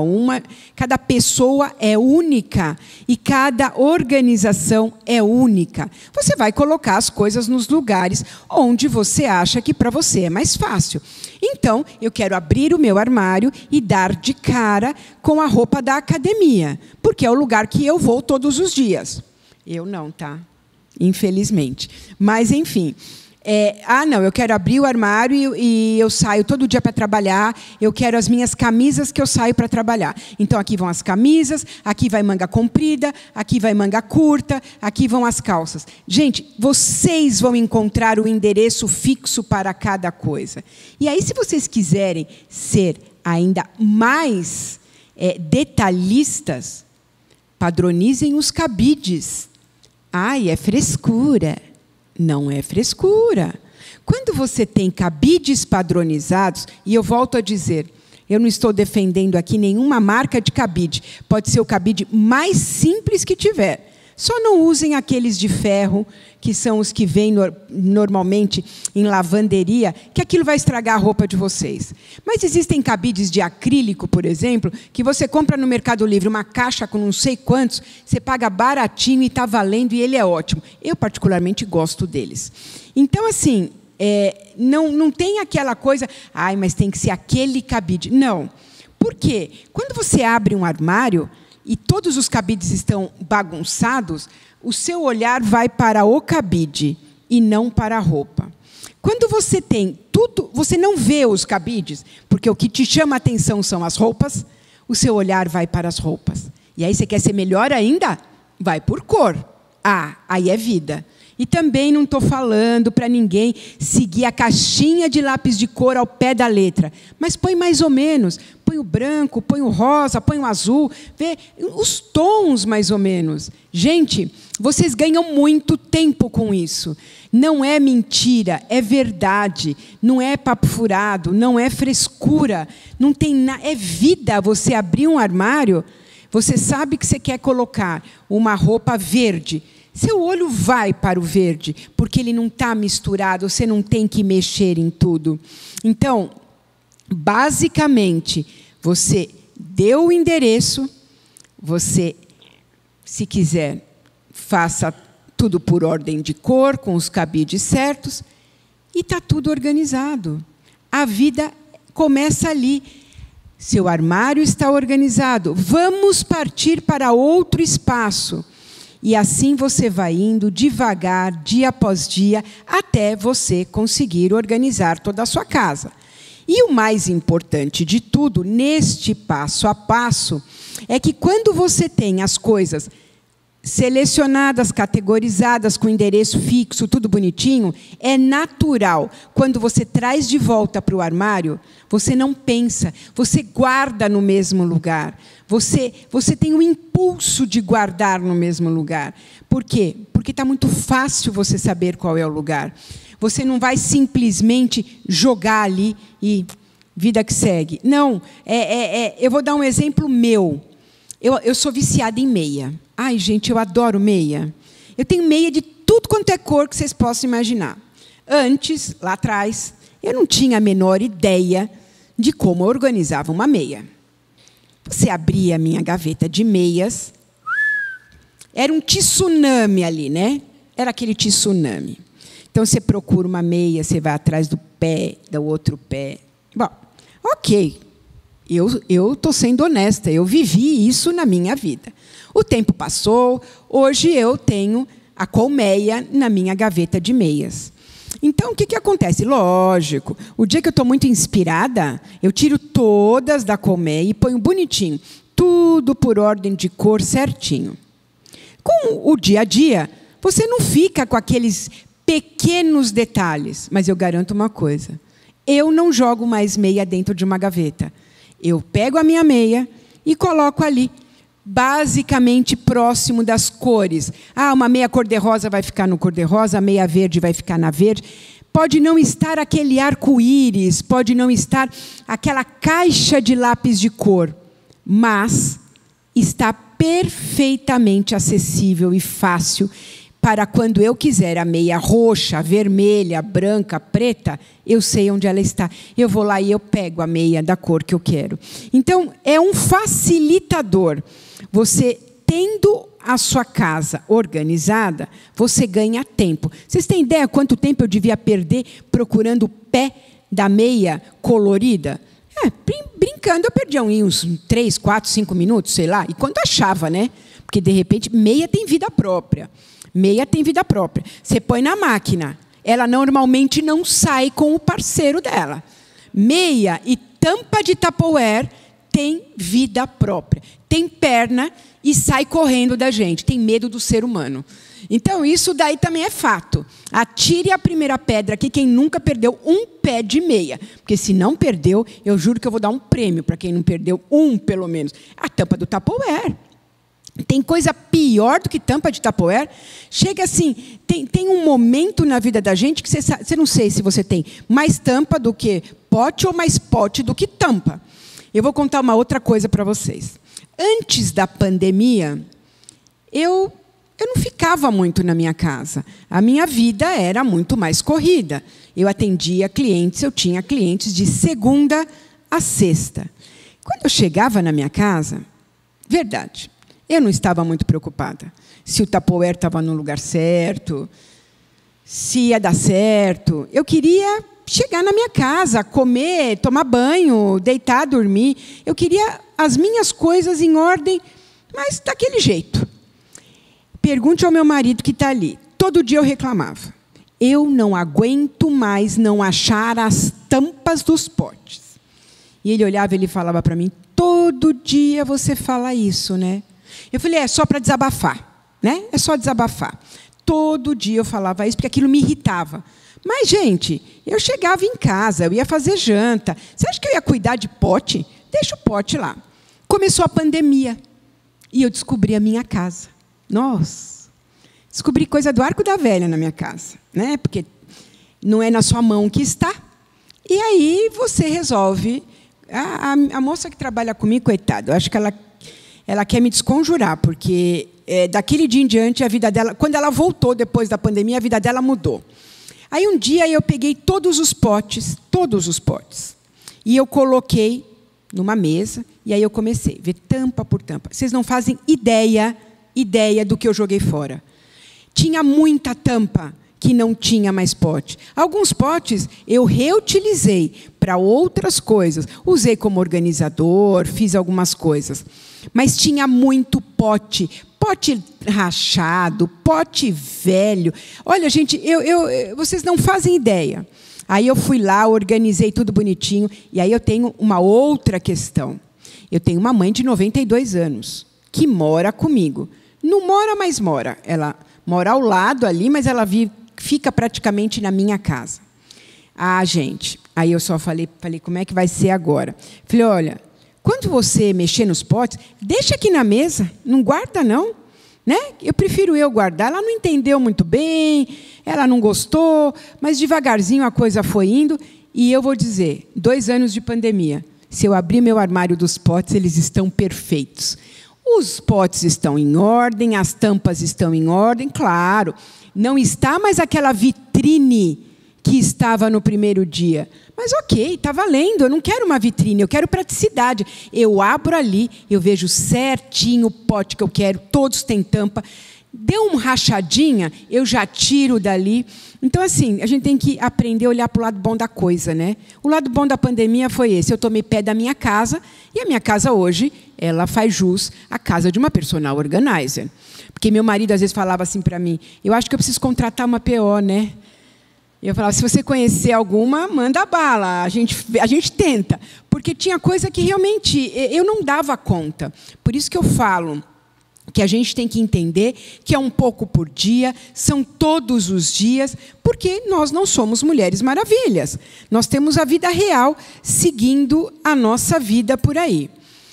cada pessoa é única e cada organização é única. Você vai colocar as coisas nos lugares onde você acha que para você é mais fácil. Então, eu quero abrir o meu armário e dar de cara com a roupa da academia, porque é o lugar que eu vou todos os dias. Eu não, tá? Infelizmente. Mas, enfim... não, eu quero abrir o armário e eu saio todo dia para trabalhar, eu quero as minhas camisas que eu saio para trabalhar. Então, aqui vão as camisas, aqui vai manga comprida, aqui vai manga curta, aqui vão as calças. Gente, vocês vão encontrar o endereço fixo para cada coisa. E aí, se vocês quiserem ser ainda mais detalhistas, padronizem os cabides. Ai, é frescura. Não é frescura. Quando você tem cabides padronizados, e eu volto a dizer, eu não estou defendendo aqui nenhuma marca de cabide, pode ser o cabide mais simples que tiver. Só não usem aqueles de ferro, que são os que vêm normalmente em lavanderia, que aquilo vai estragar a roupa de vocês. Mas existem cabides de acrílico, por exemplo, que você compra no Mercado Livre uma caixa com não sei quantos, você paga baratinho e está valendo, e ele é ótimo. Eu, particularmente, gosto deles. Então, assim, não tem aquela coisa, mas tem que ser aquele cabide. Não. Por quê? Quando você abre um armário e todos os cabides estão bagunçados, o seu olhar vai para o cabide e não para a roupa. Quando você tem tudo, você não vê os cabides, porque o que te chama a atenção são as roupas, o seu olhar vai para as roupas. E aí você quer ser melhor ainda? Vai por cor. Aí é vida. E também não estou falando para ninguém seguir a caixinha de lápis de cor ao pé da letra. Mas põe mais ou menos. Põe o branco, põe o rosa, põe o azul. Vê os tons mais ou menos. Gente, vocês ganham muito tempo com isso. Não é mentira, é verdade. Não é papo furado, não é frescura. Não tem é vida. Você abrir um armário, você sabe que você quer colocar uma roupa verde. Seu olho vai para o verde, porque ele não está misturado, você não tem que mexer em tudo. Então, basicamente, você deu o endereço, você, se quiser, faça tudo por ordem de cor, com os cabides certos, e está tudo organizado. A vida começa ali. Seu armário está organizado. Vamos partir para outro espaço. E assim você vai indo devagar, dia após dia, até você conseguir organizar toda a sua casa. E o mais importante de tudo, neste passo a passo, é que quando você tem as coisas selecionadas, categorizadas, com endereço fixo, tudo bonitinho, é natural. Quando você traz de volta para o armário, você não pensa, você guarda no mesmo lugar. Você tem o impulso de guardar no mesmo lugar. Por quê? Porque está muito fácil você saber qual é o lugar. Você não vai simplesmente jogar ali e vida que segue. Não, eu vou dar um exemplo meu. Eu sou viciada em meia. Ai, gente, eu adoro meia. Eu tenho meia de tudo quanto é cor que vocês possam imaginar. Antes, lá atrás, eu não tinha a menor ideia de como eu organizava uma meia. Você abria a minha gaveta de meias, Era um tsunami ali, né? Era aquele tsunami. Então, você procura uma meia, você vai atrás do pé, do outro pé. Bom, ok. Eu estou sendo honesta, eu vivi isso na minha vida. O tempo passou, hoje eu tenho a colmeia na minha gaveta de meias. Então, o que acontece? Lógico, o dia que eu estou muito inspirada, eu tiro todas da colmeia e ponho bonitinho, tudo por ordem de cor certinho. Com o dia a dia, você não fica com aqueles pequenos detalhes, mas eu garanto uma coisa, eu não jogo mais meia dentro de uma gaveta. Eu pego a minha meia e coloco ali, basicamente próximo das cores. Uma meia cor-de-rosa vai ficar no cor-de-rosa, a meia verde vai ficar na verde. Pode não estar aquele arco-íris, pode não estar aquela caixa de lápis de cor, mas está perfeitamente acessível e fácil para quando eu quiser a meia roxa, vermelha, branca, preta, eu sei onde ela está. Eu vou lá e eu pego a meia da cor que eu quero. Então, é um facilitador. Você, tendo a sua casa organizada, você ganha tempo. Vocês têm ideia quanto tempo eu devia perder procurando o pé da meia colorida? Brincando, eu perdia uns 3, 4, 5 minutos, sei lá. E quando achava, né? Porque, de repente, meia tem vida própria. Meia tem vida própria. Você põe na máquina, ela normalmente não sai com o parceiro dela. Meia e tampa de Tupperware tem vida própria. Tem perna e sai correndo da gente. Tem medo do ser humano. Então, isso daí também é fato. Atire a primeira pedra aqui quem nunca perdeu um pé de meia. Porque se não perdeu, eu juro que eu vou dar um prêmio para quem não perdeu um, pelo menos. A tampa do Tupperware. Tem coisa pior do que tampa de Tupperware. Chega assim, tem um momento na vida da gente que você não sei se você tem mais tampa do que pote ou mais pote do que tampa. Eu vou contar uma outra coisa para vocês. Antes da pandemia, eu não ficava muito na minha casa. A minha vida era muito mais corrida. Eu atendia clientes, eu tinha clientes de segunda a sexta. Quando eu chegava na minha casa, verdade, eu não estava muito preocupada se o Tupperware estava no lugar certo, se ia dar certo. Eu queria chegar na minha casa, comer, tomar banho, deitar, dormir. Eu queria as minhas coisas em ordem, mas daquele jeito. Pergunte ao meu marido que está ali. Todo dia eu reclamava. Eu não aguento mais não achar as tampas dos potes. E ele olhava e ele falava para mim, todo dia você fala isso, né? Eu falei, é só para desabafar, né? É só desabafar. Todo dia eu falava isso, porque aquilo me irritava. Mas, gente, eu chegava em casa, eu ia fazer janta. Você acha que eu ia cuidar de pote? Deixa o pote lá. Começou a pandemia. E eu descobri a minha casa. Nossa! Descobri coisa do Arco da Velha na minha casa, né? Porque não é na sua mão que está. E aí você resolve... A moça que trabalha comigo, coitada, eu acho que ela quer me desconjurar, porque daquele dia em diante, a vida dela... Quando ela voltou depois da pandemia, a vida dela mudou. Aí, um dia, eu peguei todos os potes, e eu coloquei numa mesa, e aí eu comecei a ver tampa por tampa. Vocês não fazem ideia do que eu joguei fora. Tinha muita tampa que não tinha mais pote. Alguns potes eu reutilizei para outras coisas. Usei como organizador, fiz algumas coisas. Mas tinha muito pote. Pote rachado, pote velho. Olha, gente, vocês não fazem ideia. Aí eu fui lá, organizei tudo bonitinho. E aí eu tenho uma outra questão. Eu tenho uma mãe de 92 anos que mora comigo. Não mora, mas mora. Ela mora ao lado ali, mas ela fica praticamente na minha casa. Gente, aí eu só falei, como é que vai ser agora? Falei, olha, quando você mexer nos potes, deixa aqui na mesa, não guarda, não. Né? Eu prefiro eu guardar. Ela não entendeu muito bem, ela não gostou, mas devagarzinho a coisa foi indo. E eu vou dizer, 2 anos de pandemia, se eu abrir meu armário dos potes, eles estão perfeitos. Os potes estão em ordem, as tampas estão em ordem, claro. Não está mais aquela vitrine que estava no primeiro dia. Mas ok, está valendo, eu não quero uma vitrine, eu quero praticidade. Eu abro ali, eu vejo certinho o pote que eu quero, todos têm tampa. Deu uma rachadinha, eu já tiro dali. Então, assim, a gente tem que aprender a olhar para o lado bom da coisa, né? O lado bom da pandemia foi esse. Eu tomei pé da minha casa, e a minha casa hoje, ela faz jus à casa de uma personal organizer. Porque meu marido, às vezes, falava assim para mim, eu acho que eu preciso contratar uma PO, né? E eu falava, se você conhecer alguma, manda bala, a gente tenta. Porque tinha coisa que realmente eu não dava conta. Por isso que eu falo que a gente tem que entender que é um pouco por dia, são todos os dias, porque nós não somos mulheres maravilhas. Nós temos a vida real seguindo a nossa vida por aí.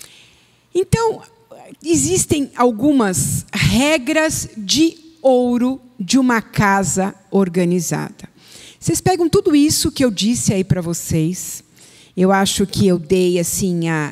Então, existem algumas regras de ouro de uma casa organizada. Vocês pegam tudo isso que eu disse aí para vocês. Eu acho que eu dei assim a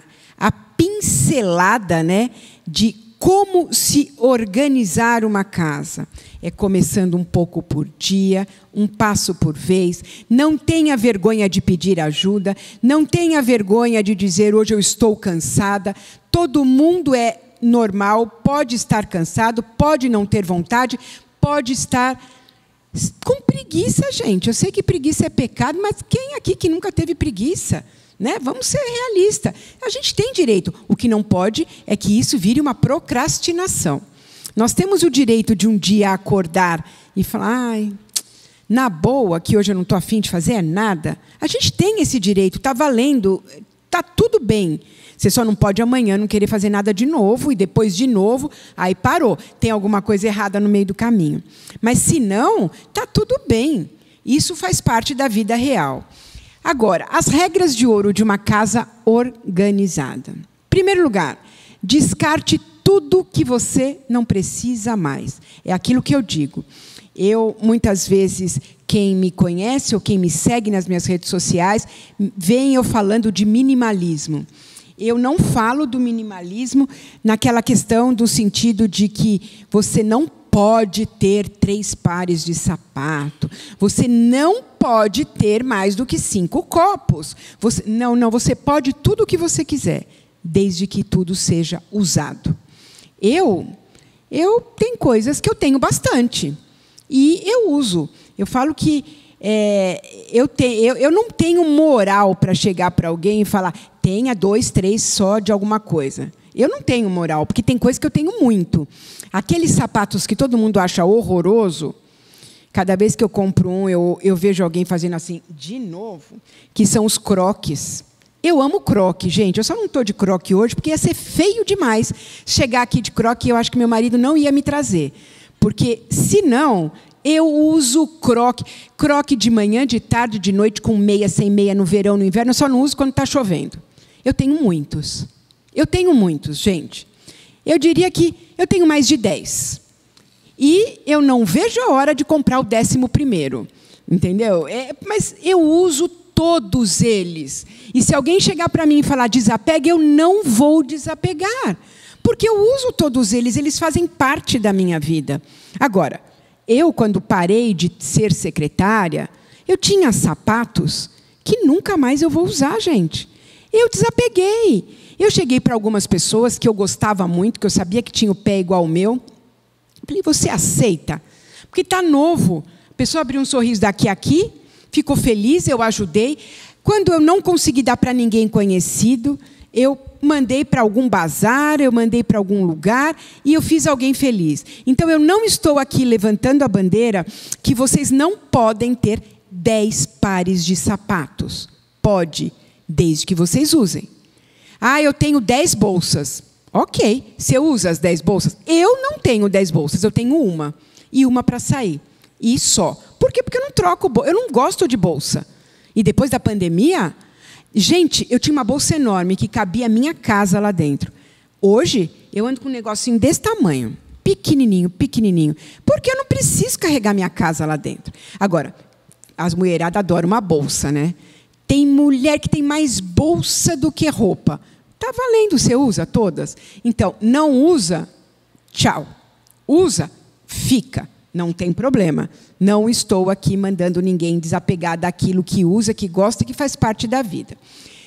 pincelada, né, de como se organizar uma casa. É começando um pouco por dia, um passo por vez. Não tenha vergonha de pedir ajuda. Não tenha vergonha de dizer, hoje eu estou cansada. Todo mundo é normal, pode estar cansado, pode não ter vontade, pode estar com preguiça, gente. Eu sei que preguiça é pecado, mas quem aqui que nunca teve preguiça? Né? Vamos ser realistas. A gente tem direito. O que não pode é que isso vire uma procrastinação. Nós temos o direito de um dia acordar e falar, ai, na boa, que hoje eu não estou afim de fazer nada. A gente tem esse direito, está valendo, está tudo bem. Você só não pode amanhã não querer fazer nada de novo, e depois de novo, aí parou. Tem alguma coisa errada no meio do caminho. Mas, se não, está tudo bem. Isso faz parte da vida real. Agora, as regras de ouro de uma casa organizada. Em primeiro lugar, descarte tudo que você não precisa mais. É aquilo que eu digo. Eu, muitas vezes, quem me conhece ou quem me segue nas minhas redes sociais, vem eu falando de minimalismo. Eu não falo do minimalismo naquela questão do sentido de que você não pode ter 3 pares de sapato. Você não pode ter mais do que 5 copos. Você pode tudo o que você quiser, desde que tudo seja usado. Eu tenho coisas que eu tenho bastante. E eu uso. Eu falo que eu não tenho moral para chegar para alguém e falar, tenha 2, 3 só de alguma coisa. Eu não tenho moral, porque tem coisa que eu tenho muito. Aqueles sapatos que todo mundo acha horroroso, cada vez que eu compro um, eu vejo alguém fazendo assim, de novo, que são os croques. Eu amo croque, gente. Eu só não estou de croque hoje, porque ia ser feio demais chegar aqui de croque, e eu acho que meu marido não ia me trazer. Porque, se não, eu uso croque. Croque de manhã, de tarde, de noite, com meia, sem meia, no verão, no inverno. Eu só não uso quando está chovendo. Eu tenho muitos. Eu tenho muitos, gente. Eu diria que eu tenho mais de 10. E eu não vejo a hora de comprar o 11º. Entendeu? Mas eu uso todos eles. E se alguém chegar para mim e falar desapegue, eu não vou desapegar. Porque eu uso todos eles, eles fazem parte da minha vida. Agora, eu, quando parei de ser secretária, eu tinha sapatos que nunca mais eu vou usar, gente. Eu desapeguei. Eu cheguei para algumas pessoas que eu gostava muito, que eu sabia que tinha o pé igual ao meu. Falei, você aceita? Porque está novo. A pessoa abriu um sorriso daqui a aqui, ficou feliz, eu ajudei. Quando eu não consegui dar para ninguém conhecido, eu mandei para algum bazar, eu mandei para algum lugar e eu fiz alguém feliz. Então, eu não estou aqui levantando a bandeira que vocês não podem ter 10 pares de sapatos. Pode, desde que vocês usem. Ah, eu tenho 10 bolsas. Ok, você usa as 10 bolsas? Eu não tenho 10 bolsas, eu tenho uma. E uma para sair. E só. Por quê? Porque eu não troco bolsa. Eu não gosto de bolsa. E depois da pandemia, gente, eu tinha uma bolsa enorme que cabia a minha casa lá dentro. Hoje, eu ando com um negocinho desse tamanho. Pequenininho, pequenininho. Porque eu não preciso carregar minha casa lá dentro. Agora, as mulheradas adoram uma bolsa, né? Tem mulher que tem mais bolsa do que roupa. Está valendo, você usa todas? Então, não usa, tchau. Usa, fica. Não tem problema. Não estou aqui mandando ninguém desapegar daquilo que usa, que gosta, que faz parte da vida.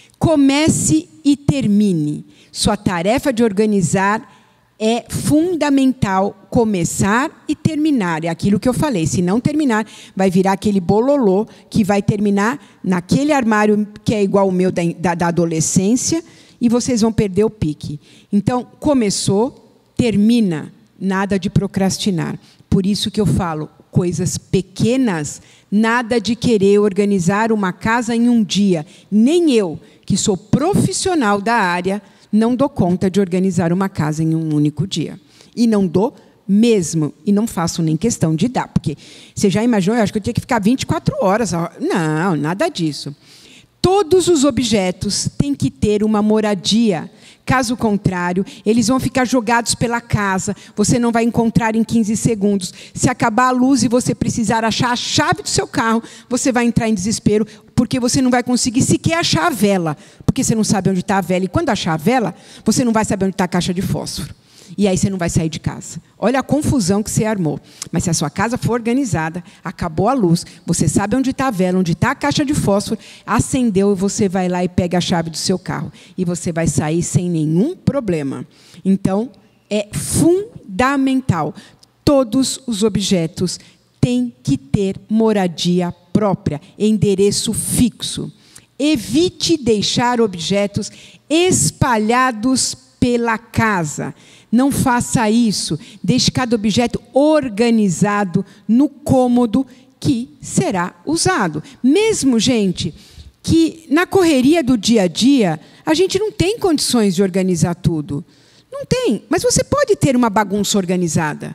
Comece e termine. Sua tarefa de organizar é fundamental começar e terminar. É aquilo que eu falei. Se não terminar, vai virar aquele bololô que vai terminar naquele armário que é igual ao meu da adolescência e vocês vão perder o pique. Então, começou, termina. Nada de procrastinar. Por isso que eu falo, coisas pequenas, nada de querer organizar uma casa em um dia. Nem eu, que sou profissional da área, não dou conta de organizar uma casa em um único dia. E não dou mesmo. E não faço nem questão de dar. Porque você já imaginou, eu acho que eu tinha que ficar 24 horas. Não, nada disso. Todos os objetos têm que ter uma moradia. Caso contrário, eles vão ficar jogados pela casa. Você não vai encontrar em 15 segundos. Se acabar a luz e você precisar achar a chave do seu carro, você vai entrar em desespero, porque você não vai conseguir sequer achar a vela, porque você não sabe onde está a vela. E quando achar a vela, você não vai saber onde está a caixa de fósforo. E aí você não vai sair de casa. Olha a confusão que você armou. Mas se a sua casa for organizada, acabou a luz, você sabe onde está a vela, onde está a caixa de fósforo, acendeu e você vai lá e pega a chave do seu carro. E você vai sair sem nenhum problema. Então, é fundamental. Todos os objetos têm que ter moradia própria, endereço fixo. Evite deixar objetos espalhados pela casa. Não faça isso. Deixe cada objeto organizado no cômodo que será usado. Mesmo, gente, que na correria do dia a dia, a gente não tem condições de organizar tudo. Não tem, mas você pode ter uma bagunça organizada.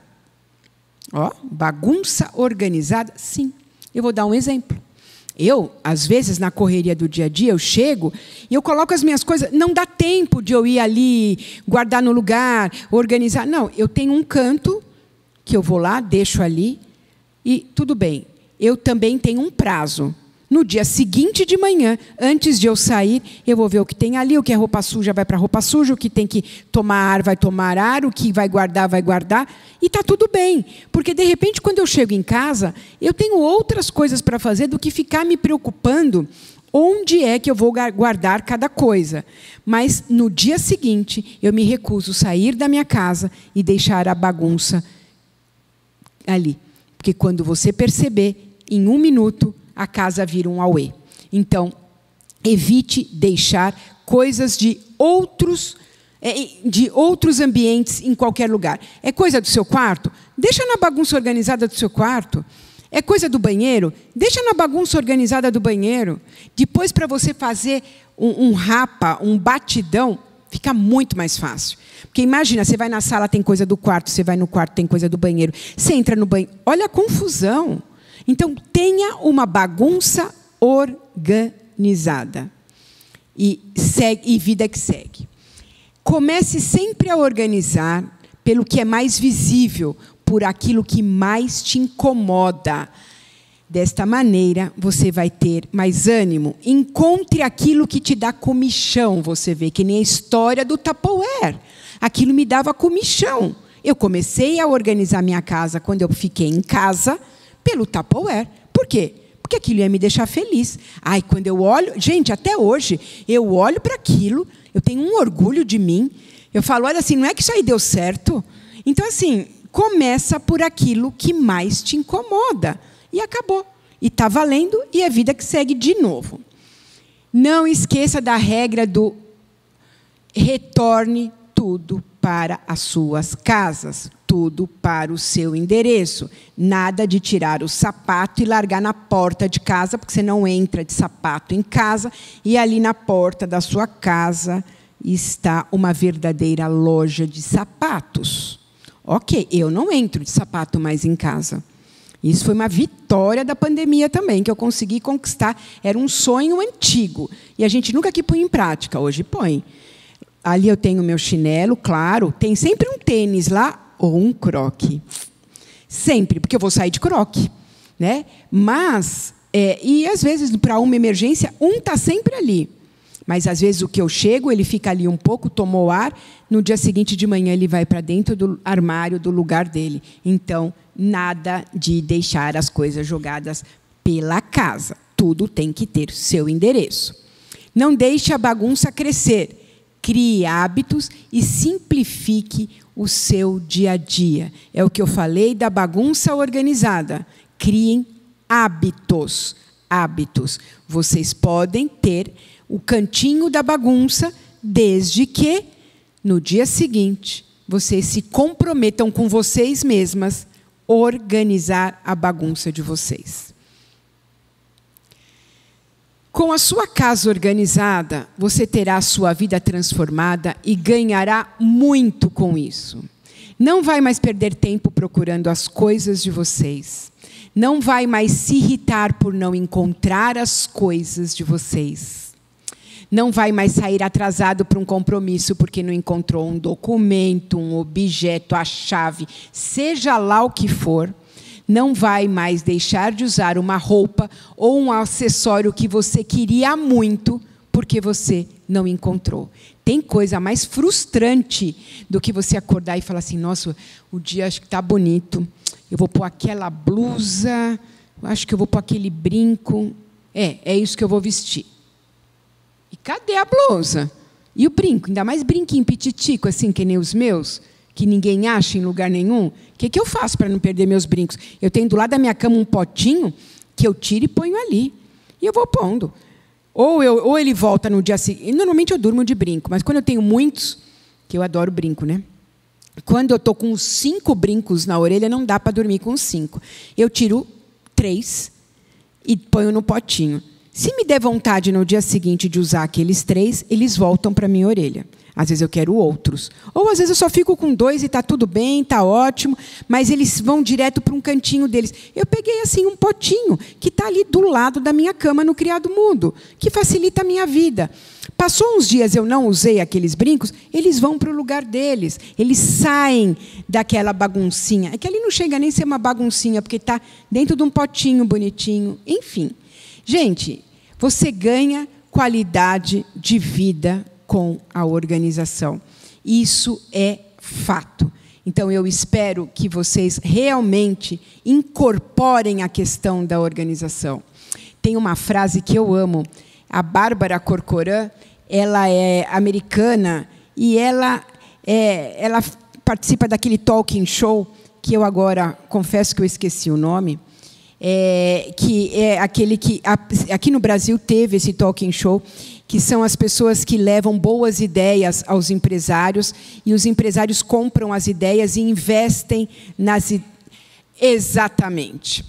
Ó, bagunça organizada, sim. Eu vou dar um exemplo. Eu, às vezes, na correria do dia a dia, eu chego e eu coloco as minhas coisas. Não dá tempo de eu ir ali, guardar no lugar, organizar. Não, eu tenho um canto que eu vou lá, deixo ali e tudo bem. Eu também tenho um prazo. No dia seguinte de manhã, antes de eu sair, eu vou ver o que tem ali, o que é roupa suja vai para roupa suja, o que tem que tomar ar vai tomar ar, o que vai guardar, e está tudo bem. Porque, de repente, quando eu chego em casa, eu tenho outras coisas para fazer do que ficar me preocupando onde é que eu vou guardar cada coisa. Mas, no dia seguinte, eu me recuso a sair da minha casa e deixar a bagunça ali. Porque, quando você perceber, em 1 minuto, a casa vira um auê. Então, evite deixar coisas de outros ambientes em qualquer lugar. É coisa do seu quarto? Deixa na bagunça organizada do seu quarto. É coisa do banheiro? Deixa na bagunça organizada do banheiro. Depois, para você fazer um batidão, fica muito mais fácil. Porque imagina, você vai na sala, tem coisa do quarto, você vai no quarto, tem coisa do banheiro. Você entra no banheiro. Olha a confusão. Então, tenha uma bagunça organizada. E vida que segue. Comece sempre a organizar pelo que é mais visível, por aquilo que mais te incomoda. Desta maneira, você vai ter mais ânimo. Encontre aquilo que te dá comichão. Você vê que nem a história do Tupperware. Aquilo me dava comichão. Eu comecei a organizar minha casa quando eu fiquei em casa, pelo Tupperware. Por quê? Porque aquilo ia me deixar feliz. Ai, quando eu olho... Gente, até hoje, eu olho para aquilo, eu tenho um orgulho de mim. Eu falo, olha, assim, não é que isso aí deu certo? Então, assim, começa por aquilo que mais te incomoda. E acabou. E está valendo, e a vida que segue de novo. Não esqueça da regra do retorne tudo para as suas casas. Tudo para o seu endereço. Nada de tirar o sapato e largar na porta de casa, porque você não entra de sapato em casa, e ali na porta da sua casa está uma verdadeira loja de sapatos. Ok, eu não entro de sapato mais em casa. Isso foi uma vitória da pandemia também, que eu consegui conquistar. Era um sonho antigo, e a gente nunca quis pôr em prática, hoje põe. Ali eu tenho meu chinelo, claro, tem sempre um tênis lá, ou um croque. Sempre, porque eu vou sair de croque. Né? Mas, e às vezes, para uma emergência, um está sempre ali. Mas, às vezes, o que eu chego, ele fica ali um pouco, tomou ar, no dia seguinte de manhã ele vai para dentro do armário, do lugar dele. Então, nada de deixar as coisas jogadas pela casa. Tudo tem que ter seu endereço. Não deixe a bagunça crescer. Crie hábitos e simplifique o seu dia a dia. É o que eu falei da bagunça organizada. Criem hábitos. Hábitos. Vocês podem ter o cantinho da bagunça, desde que, no dia seguinte, vocês se comprometam com vocês mesmas organizar a bagunça de vocês. Com a sua casa organizada, você terá a sua vida transformada e ganhará muito com isso. Não vai mais perder tempo procurando as coisas de vocês. Não vai mais se irritar por não encontrar as coisas de vocês. Não vai mais sair atrasado para um compromisso porque não encontrou um documento, um objeto, a chave, seja lá o que for. Não vai mais deixar de usar uma roupa ou um acessório que você queria muito porque você não encontrou. Tem coisa mais frustrante do que você acordar e falar assim, nossa, o dia acho que está bonito, eu vou pôr aquela blusa, acho que eu vou pôr aquele brinco, é isso que eu vou vestir. E cadê a blusa? E o brinco? Ainda mais brinquinho pititico, assim, que nem os meus, que ninguém acha em lugar nenhum. O que eu faço para não perder meus brincos? Eu tenho do lado da minha cama um potinho que eu tiro e ponho ali. E eu vou pondo. Ou ele volta no dia seguinte. Normalmente eu durmo de brinco, mas quando eu tenho muitos, que eu adoro brinco, né? Quando eu estou com uns 5 brincos na orelha, não dá para dormir com os 5. Eu tiro 3 e ponho no potinho. Se me der vontade no dia seguinte de usar aqueles 3, eles voltam para a minha orelha. Às vezes eu quero outros. Ou às vezes eu só fico com 2 e está tudo bem, está ótimo, mas eles vão direto para um cantinho deles. Eu peguei assim um potinho que está ali do lado da minha cama no criado mudo, que facilita a minha vida. Passou uns dias, eu não usei aqueles brincos, eles vão para o lugar deles. Eles saem daquela baguncinha. É que ali não chega nem a ser uma baguncinha, porque está dentro de um potinho bonitinho. Enfim. Gente, você ganha qualidade de vida com a organização. Isso é fato. Então, eu espero que vocês realmente incorporem a questão da organização. Tem uma frase que eu amo. A Bárbara Corcoran, ela é americana e ela participa daquele talking show, que eu agora confesso que eu esqueci o nome, que é aquele que aqui no Brasil teve esse talking show, que são as pessoas que levam boas ideias aos empresários e os empresários compram as ideias e investem nas exatamente.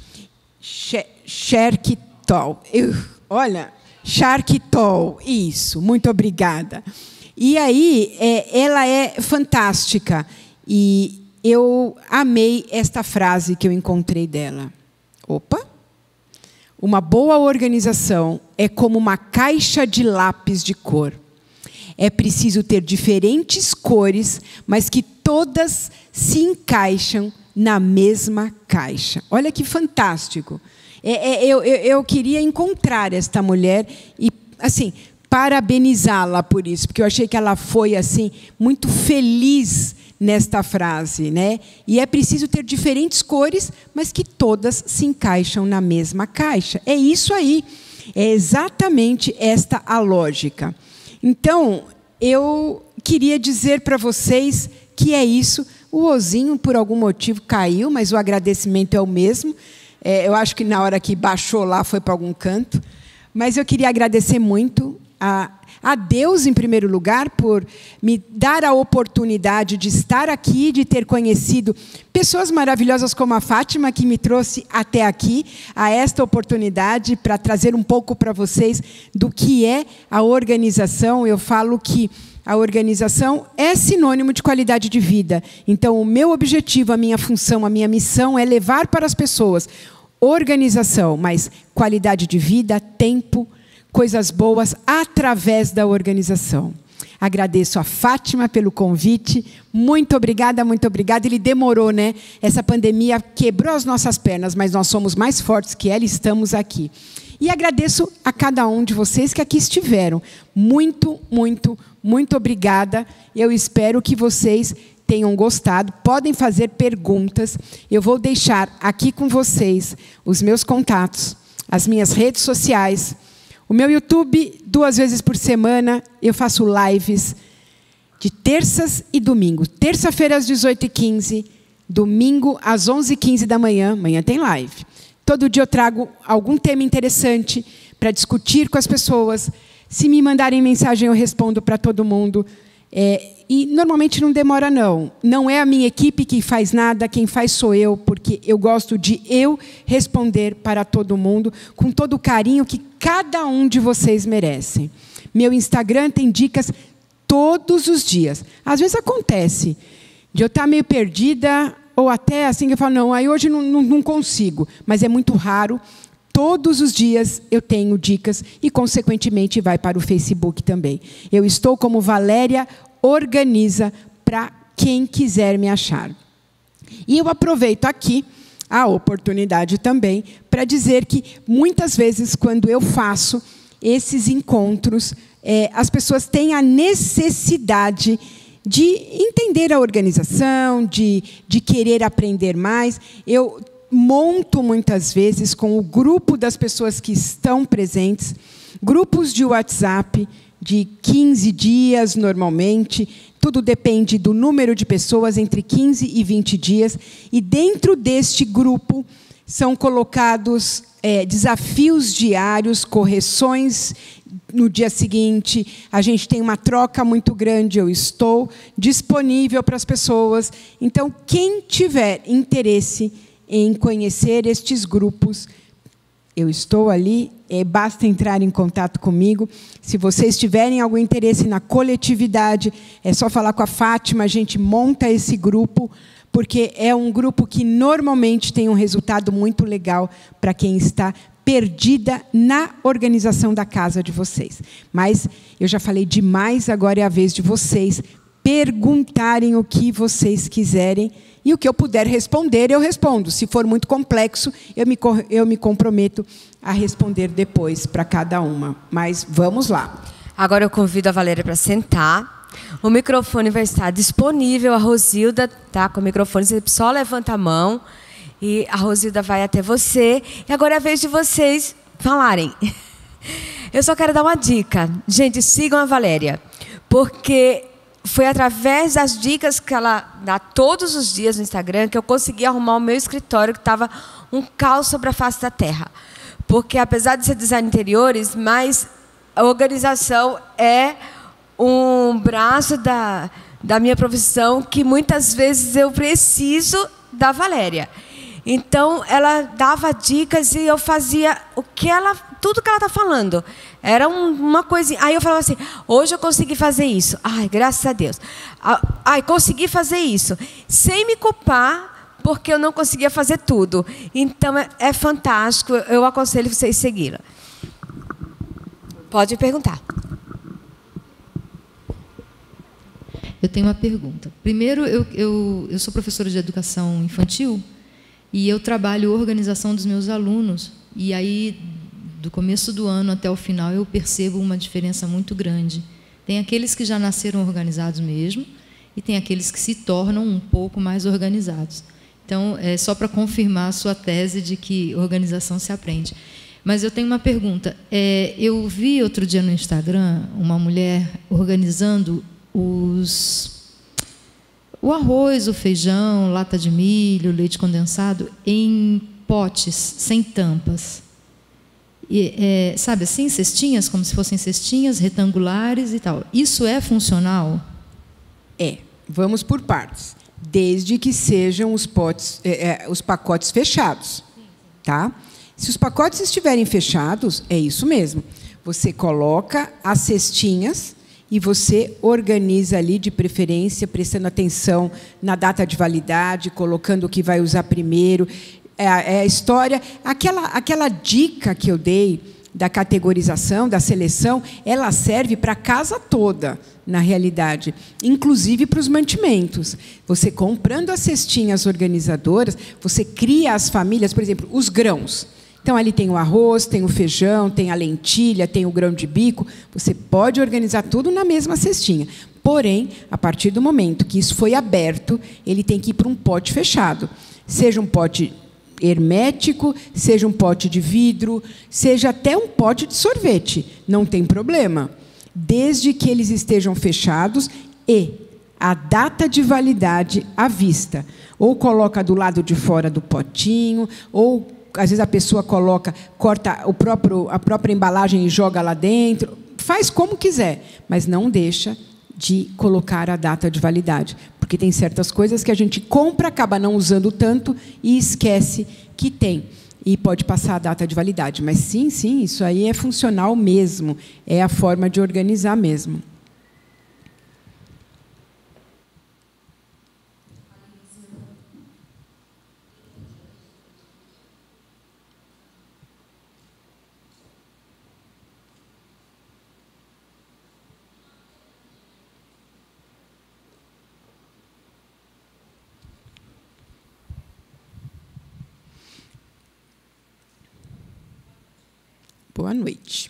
Shark Tank. Olha, Shark Tank, isso. Muito obrigada. E aí, ela é fantástica e eu amei esta frase que eu encontrei dela. Opa! Uma boa organização é como uma caixa de lápis de cor. É preciso ter diferentes cores, mas que todas se encaixam na mesma caixa. Olha que fantástico. Eu queria encontrar esta mulher e, assim, parabenizá-la por isso, porque eu achei que ela foi assim muito feliz nesta frase, né? E é preciso ter diferentes cores, mas que todas se encaixam na mesma caixa. É isso aí. É exatamente esta a lógica. Então, eu queria dizer para vocês que é isso. O ozinho, por algum motivo, caiu, mas o agradecimento é o mesmo. Eu acho que na hora que baixou lá foi para algum canto. Mas eu queria agradecer muito a Deus, em primeiro lugar, por me dar a oportunidade de estar aqui, de ter conhecido pessoas maravilhosas como a Fátima, que me trouxe até aqui, a esta oportunidade, para trazer um pouco para vocês do que é a organização. Eu falo que a organização é sinônimo de qualidade de vida. Então, o meu objetivo, a minha função, a minha missão é levar para as pessoas organização, mas qualidade de vida, tempo, coisas boas através da organização. Agradeço a Fátima pelo convite. Muito obrigada, muito obrigada. Ele demorou, né? Essa pandemia quebrou as nossas pernas, mas nós somos mais fortes que ela e estamos aqui. E agradeço a cada um de vocês que aqui estiveram. Muito, muito, muito obrigada. Eu espero que vocês tenham gostado. Podem fazer perguntas. Eu vou deixar aqui com vocês os meus contatos, as minhas redes sociais. O meu YouTube, 2 vezes por semana, eu faço lives de terças e domingos. Terça-feira às 18h15, domingo às 11h15 da manhã. Amanhã tem live. Todo dia eu trago algum tema interessante para discutir com as pessoas. Se me mandarem mensagem, eu respondo para todo mundo. E normalmente não demora, não. Não é a minha equipe que faz nada, quem faz sou eu, porque eu gosto de eu responder para todo mundo, com todo o carinho que cada um de vocês merece. Meu Instagram tem dicas todos os dias. Às vezes acontece de eu estar meio perdida, ou até assim que eu falo, não, aí hoje não consigo, mas é muito raro. Todos os dias eu tenho dicas e, consequentemente, vai para o Facebook também. Eu estou como Valéria Organiza para quem quiser me achar. E eu aproveito aqui a oportunidade também para dizer que, muitas vezes, quando eu faço esses encontros, as pessoas têm a necessidade de entender a organização, de querer aprender mais. Eu monto, muitas vezes, com o grupo das pessoas que estão presentes, grupos de WhatsApp de 15 dias, normalmente. Tudo depende do número de pessoas, entre 15 e 20 dias. E, dentro deste grupo, são colocados desafios diários, correções no dia seguinte. A gente tem uma troca muito grande. Eu estou disponível para as pessoas. Então, quem tiver interesse em conhecer estes grupos, eu estou ali, basta entrar em contato comigo. Se vocês tiverem algum interesse na coletividade, é só falar com a Fátima, a gente monta esse grupo, porque é um grupo que normalmente tem um resultado muito legal para quem está perdida na organização da casa de vocês. Mas eu já falei demais, agora é a vez de vocês perguntarem o que vocês quiserem, e o que eu puder responder, eu respondo. Se for muito complexo, eu me comprometo a responder depois para cada uma. Mas vamos lá. Agora eu convido a Valéria para sentar. O microfone vai estar disponível. A Rosilda está com o microfone. Você só levanta a mão e a Rosilda vai até você. E agora é a vez de vocês falarem. Eu só quero dar uma dica. Gente, sigam a Valéria, porque foi através das dicas que ela dá todos os dias no Instagram que eu consegui arrumar o meu escritório, que estava um caos sobre a face da terra. Porque, apesar de ser design de interiores, mas a organização é um braço da minha profissão que, muitas vezes, eu preciso da Valéria. Então, ela dava dicas e eu fazia tudo que ela está falando. Era uma coisinha. Aí eu falava assim, hoje eu consegui fazer isso. Ai, graças a Deus. Ai, consegui fazer isso. Sem me culpar, porque eu não conseguia fazer tudo. Então, é fantástico. Eu aconselho vocês a segui-la. Pode perguntar. Eu tenho uma pergunta. Primeiro, eu sou professora de educação infantil e eu trabalho a organização dos meus alunos. E aí, do começo do ano até o final, eu percebo uma diferença muito grande. Tem aqueles que já nasceram organizados mesmo e tem aqueles que se tornam um pouco mais organizados. Então, é só para confirmar a sua tese de que organização se aprende. Mas eu tenho uma pergunta. Eu vi outro dia no Instagram uma mulher organizando o arroz, o feijão, lata de milho, leite condensado, em potes, sem tampas. Sabe assim, cestinhas, como se fossem cestinhas retangulares e tal. Isso é funcional? Vamos por partes. Desde que sejam os pacotes fechados. Tá? Se os pacotes estiverem fechados, é isso mesmo. Você coloca as cestinhas e você organiza ali, de preferência, prestando atenção na data de validade, colocando o que vai usar primeiro. A história, aquela dica que eu dei da categorização, da seleção, ela serve para a casa toda, na realidade, inclusive para os mantimentos. Você comprando as cestinhas organizadoras, você cria as famílias, por exemplo, os grãos. Então, ali tem o arroz, tem o feijão, tem a lentilha, tem o grão de bico. Você pode organizar tudo na mesma cestinha. Porém, a partir do momento que isso foi aberto, ele tem que ir para um pote fechado. Seja um pote hermético, seja um pote de vidro, seja até um pote de sorvete. Não tem problema. Desde que eles estejam fechados e a data de validade à vista. Ou coloca do lado de fora do potinho, ou, às vezes, a pessoa corta a própria embalagem e joga lá dentro. Faz como quiser, mas não deixa de colocar a data de validade. Porque tem certas coisas que a gente compra, acaba não usando tanto e esquece que tem. E pode passar a data de validade. Mas, sim, isso aí é funcional mesmo. É a forma de organizar mesmo. Boa noite.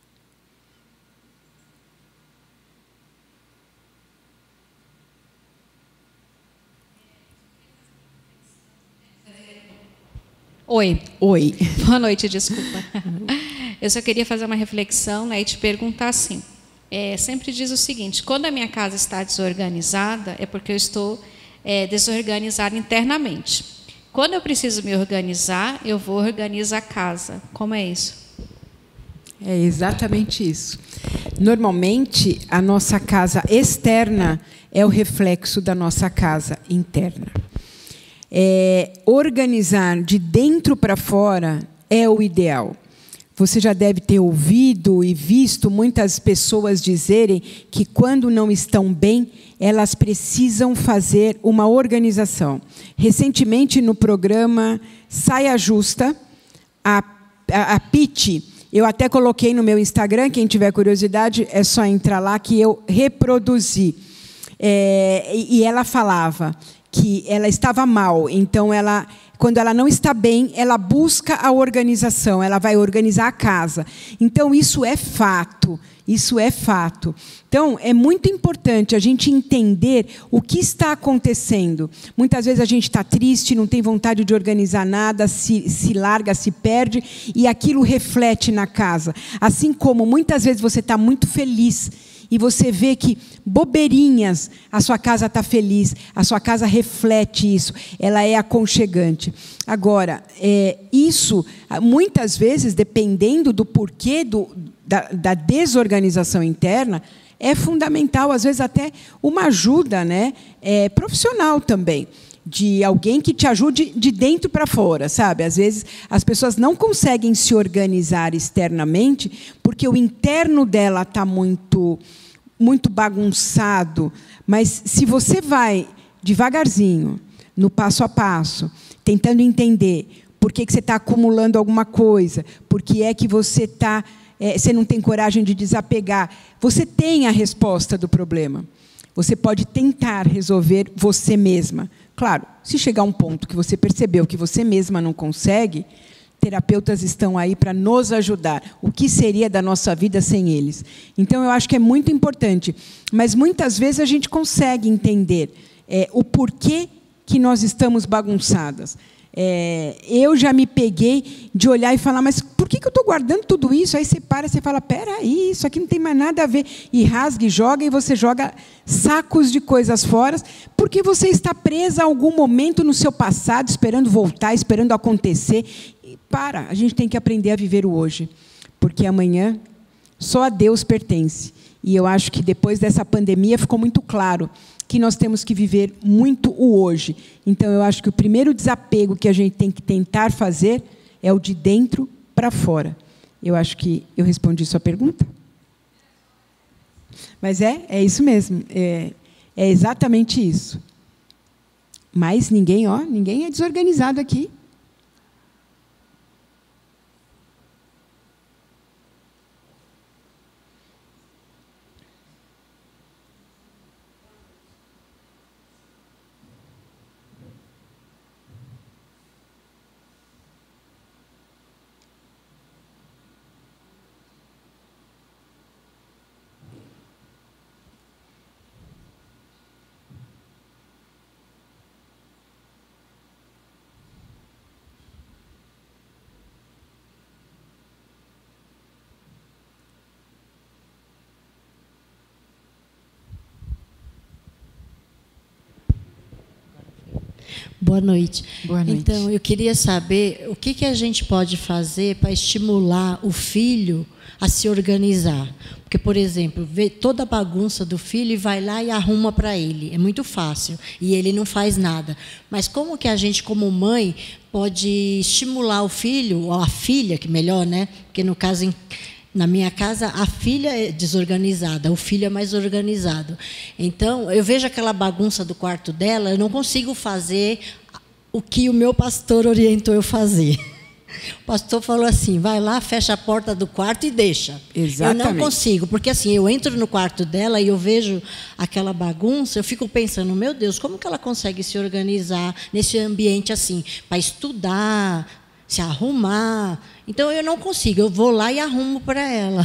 Oi. Oi. Boa noite, desculpa. Eu só queria fazer uma reflexão, né, e te perguntar assim. Sempre diz o seguinte: quando a minha casa está desorganizada, é porque eu estou desorganizada internamente. Quando eu preciso me organizar, eu vou organizar a casa. Como é isso? É exatamente isso. Normalmente, a nossa casa externa é o reflexo da nossa casa interna. Organizar de dentro para fora é o ideal. Você já deve ter ouvido e visto muitas pessoas dizerem que, quando não estão bem, elas precisam fazer uma organização. Recentemente, no programa Saia Justa, a Piti, eu até coloquei no meu Instagram, quem tiver curiosidade, é só entrar lá, que eu reproduzi. E ela falava que ela estava mal, então, quando ela não está bem, ela busca a organização, ela vai organizar a casa. Então, isso é fato. Isso é fato. Então, é muito importante a gente entender o que está acontecendo. Muitas vezes a gente está triste, não tem vontade de organizar nada, se larga, se perde, e aquilo reflete na casa. Assim como muitas vezes você está muito feliz e você vê que, bobeirinhas, a sua casa está feliz, a sua casa reflete isso, ela é aconchegante. Agora, isso, muitas vezes, dependendo do porquê da desorganização interna, é fundamental, às vezes até uma ajuda, né, profissional também, de alguém que te ajude de dentro para fora, sabe? Às vezes as pessoas não conseguem se organizar externamente porque o interno dela está muito bagunçado, mas se você vai devagarzinho, no passo a passo, tentando entender por que você está acumulando alguma coisa, por que é que você não tem coragem de desapegar, você tem a resposta do problema. Você pode tentar resolver você mesma. Claro, se chegar a um ponto que você percebeu que você mesma não consegue, terapeutas estão aí para nos ajudar. O que seria da nossa vida sem eles? Então, eu acho que é muito importante. Mas, muitas vezes, a gente consegue entender o porquê que nós estamos bagunçadas. Eu já me peguei de olhar e falar, mas por que eu estou guardando tudo isso? Aí você para, você fala, espera aí, isso aqui não tem mais nada a ver. E rasga e joga, e você joga sacos de coisas fora, porque você está presa a algum momento no seu passado, esperando voltar, esperando acontecer. E a gente tem que aprender a viver o hoje, porque amanhã só a Deus pertence. E eu acho que, depois dessa pandemia, ficou muito claro que nós temos que viver muito o hoje. Então, eu acho que o primeiro desapego que a gente tem que tentar fazer é o de dentro para fora. Eu acho que eu respondi sua pergunta. Mas é isso mesmo. É exatamente isso. Mas ninguém é desorganizado aqui. Boa noite. Boa noite. Então, eu queria saber o que a gente pode fazer para estimular o filho a se organizar. Porque, por exemplo, vê toda a bagunça do filho e vai lá e arruma para ele. É muito fácil. E ele não faz nada. Mas como que a gente, como mãe, pode estimular o filho, ou a filha, que melhor, né? Porque, no caso, na minha casa, a filha é desorganizada, o filho é mais organizado. Então, eu vejo aquela bagunça do quarto dela, eu não consigo fazer o que o meu pastor orientou eu fazer. O pastor falou assim, vai lá, fecha a porta do quarto e deixa. Exatamente. Eu não consigo, porque assim, eu entro no quarto dela e eu vejo aquela bagunça, eu fico pensando, meu Deus, como que ela consegue se organizar nesse ambiente assim, para estudar, se arrumar? Então, eu não consigo, eu vou lá e arrumo para ela.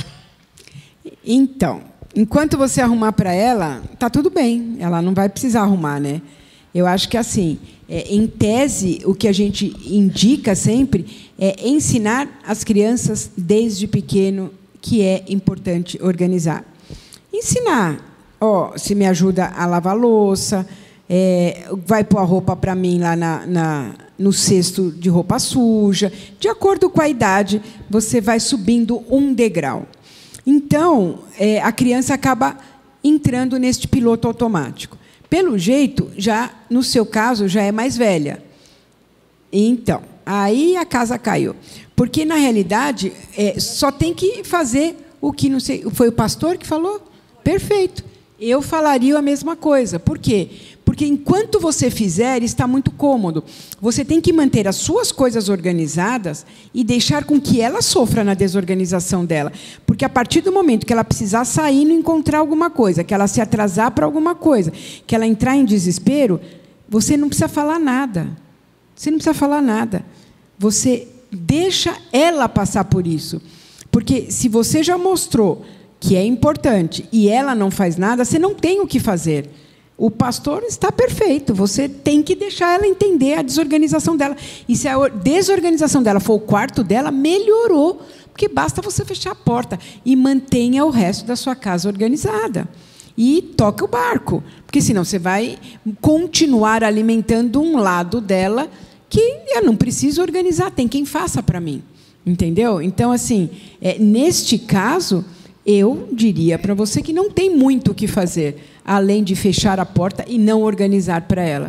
Então, enquanto você arrumar para ela, tá tudo bem, ela não vai precisar arrumar, né? Eu acho que, assim, em tese, o que a gente indica sempre é ensinar as crianças, desde pequeno, que é importante organizar. Ensinar, se me ajuda a lavar louça, vai pôr a roupa para mim lá no cesto de roupa suja. De acordo com a idade, você vai subindo um degrau. Então, a criança acaba entrando neste piloto automático. Pelo jeito, já no seu caso, já é mais velha. Então, aí a casa caiu. Porque, na realidade, só tem que fazer o que não sei. Foi o pastor que falou? Perfeito. Eu falaria a mesma coisa. Por quê? Porque, enquanto você fizer, está muito cômodo. Você tem que manter as suas coisas organizadas e deixar com que ela sofra na desorganização dela. Porque, a partir do momento que ela precisar sair e não encontrar alguma coisa, que ela se atrasar para alguma coisa, que ela entrar em desespero, você não precisa falar nada. Você não precisa falar nada. Você deixa ela passar por isso. Porque, se você já mostrou que é importante e ela não faz nada, você não tem o que fazer. O pastor está perfeito, você tem que deixar ela entender a desorganização dela. E se a desorganização dela for o quarto dela, melhorou, porque basta você fechar a porta e mantenha o resto da sua casa organizada. E toca o barco, porque senão você vai continuar alimentando um lado dela que eu não preciso organizar, tem quem faça para mim. Entendeu? Então, assim, neste caso, eu diria para você que não tem muito o que fazer, além de fechar a porta e não organizar para ela.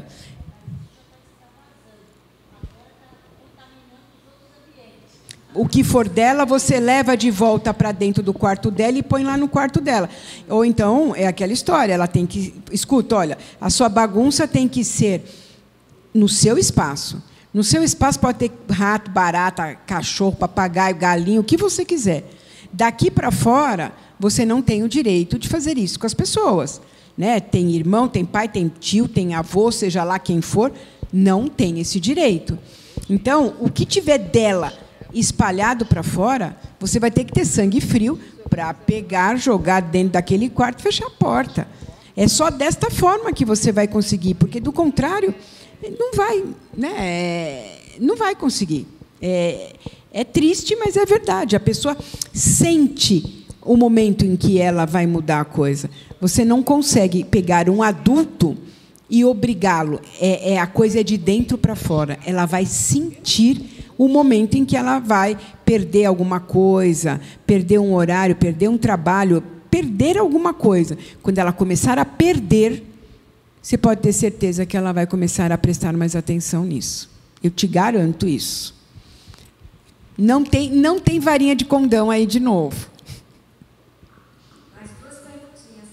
O que for dela, você leva de volta para dentro do quarto dela e põe lá no quarto dela. Ou então, é aquela história, ela tem que... Escuta, olha, a sua bagunça tem que ser no seu espaço. No seu espaço pode ter rato, barata, cachorro, papagaio, galinho, o que você quiser. Daqui para fora, você não tem o direito de fazer isso com as pessoas. Né? Tem irmão, tem pai, tem tio, tem avô, seja lá quem for, não tem esse direito. Então, o que tiver dela espalhado para fora, você vai ter que ter sangue frio para pegar, jogar dentro daquele quarto e fechar a porta. É só desta forma que você vai conseguir, porque, do contrário, não vai, né? Não vai conseguir. É triste, mas é verdade. A pessoa sente o momento em que ela vai mudar a coisa. Você não consegue pegar um adulto e obrigá-lo. A coisa é de dentro para fora. Ela vai sentir o momento em que ela vai perder alguma coisa, perder um horário, perder um trabalho, perder alguma coisa. Quando ela começar a perder, você pode ter certeza que ela vai começar a prestar mais atenção nisso. Eu te garanto isso. Não tem varinha de condão aí de novo. Mais duas perguntinhas.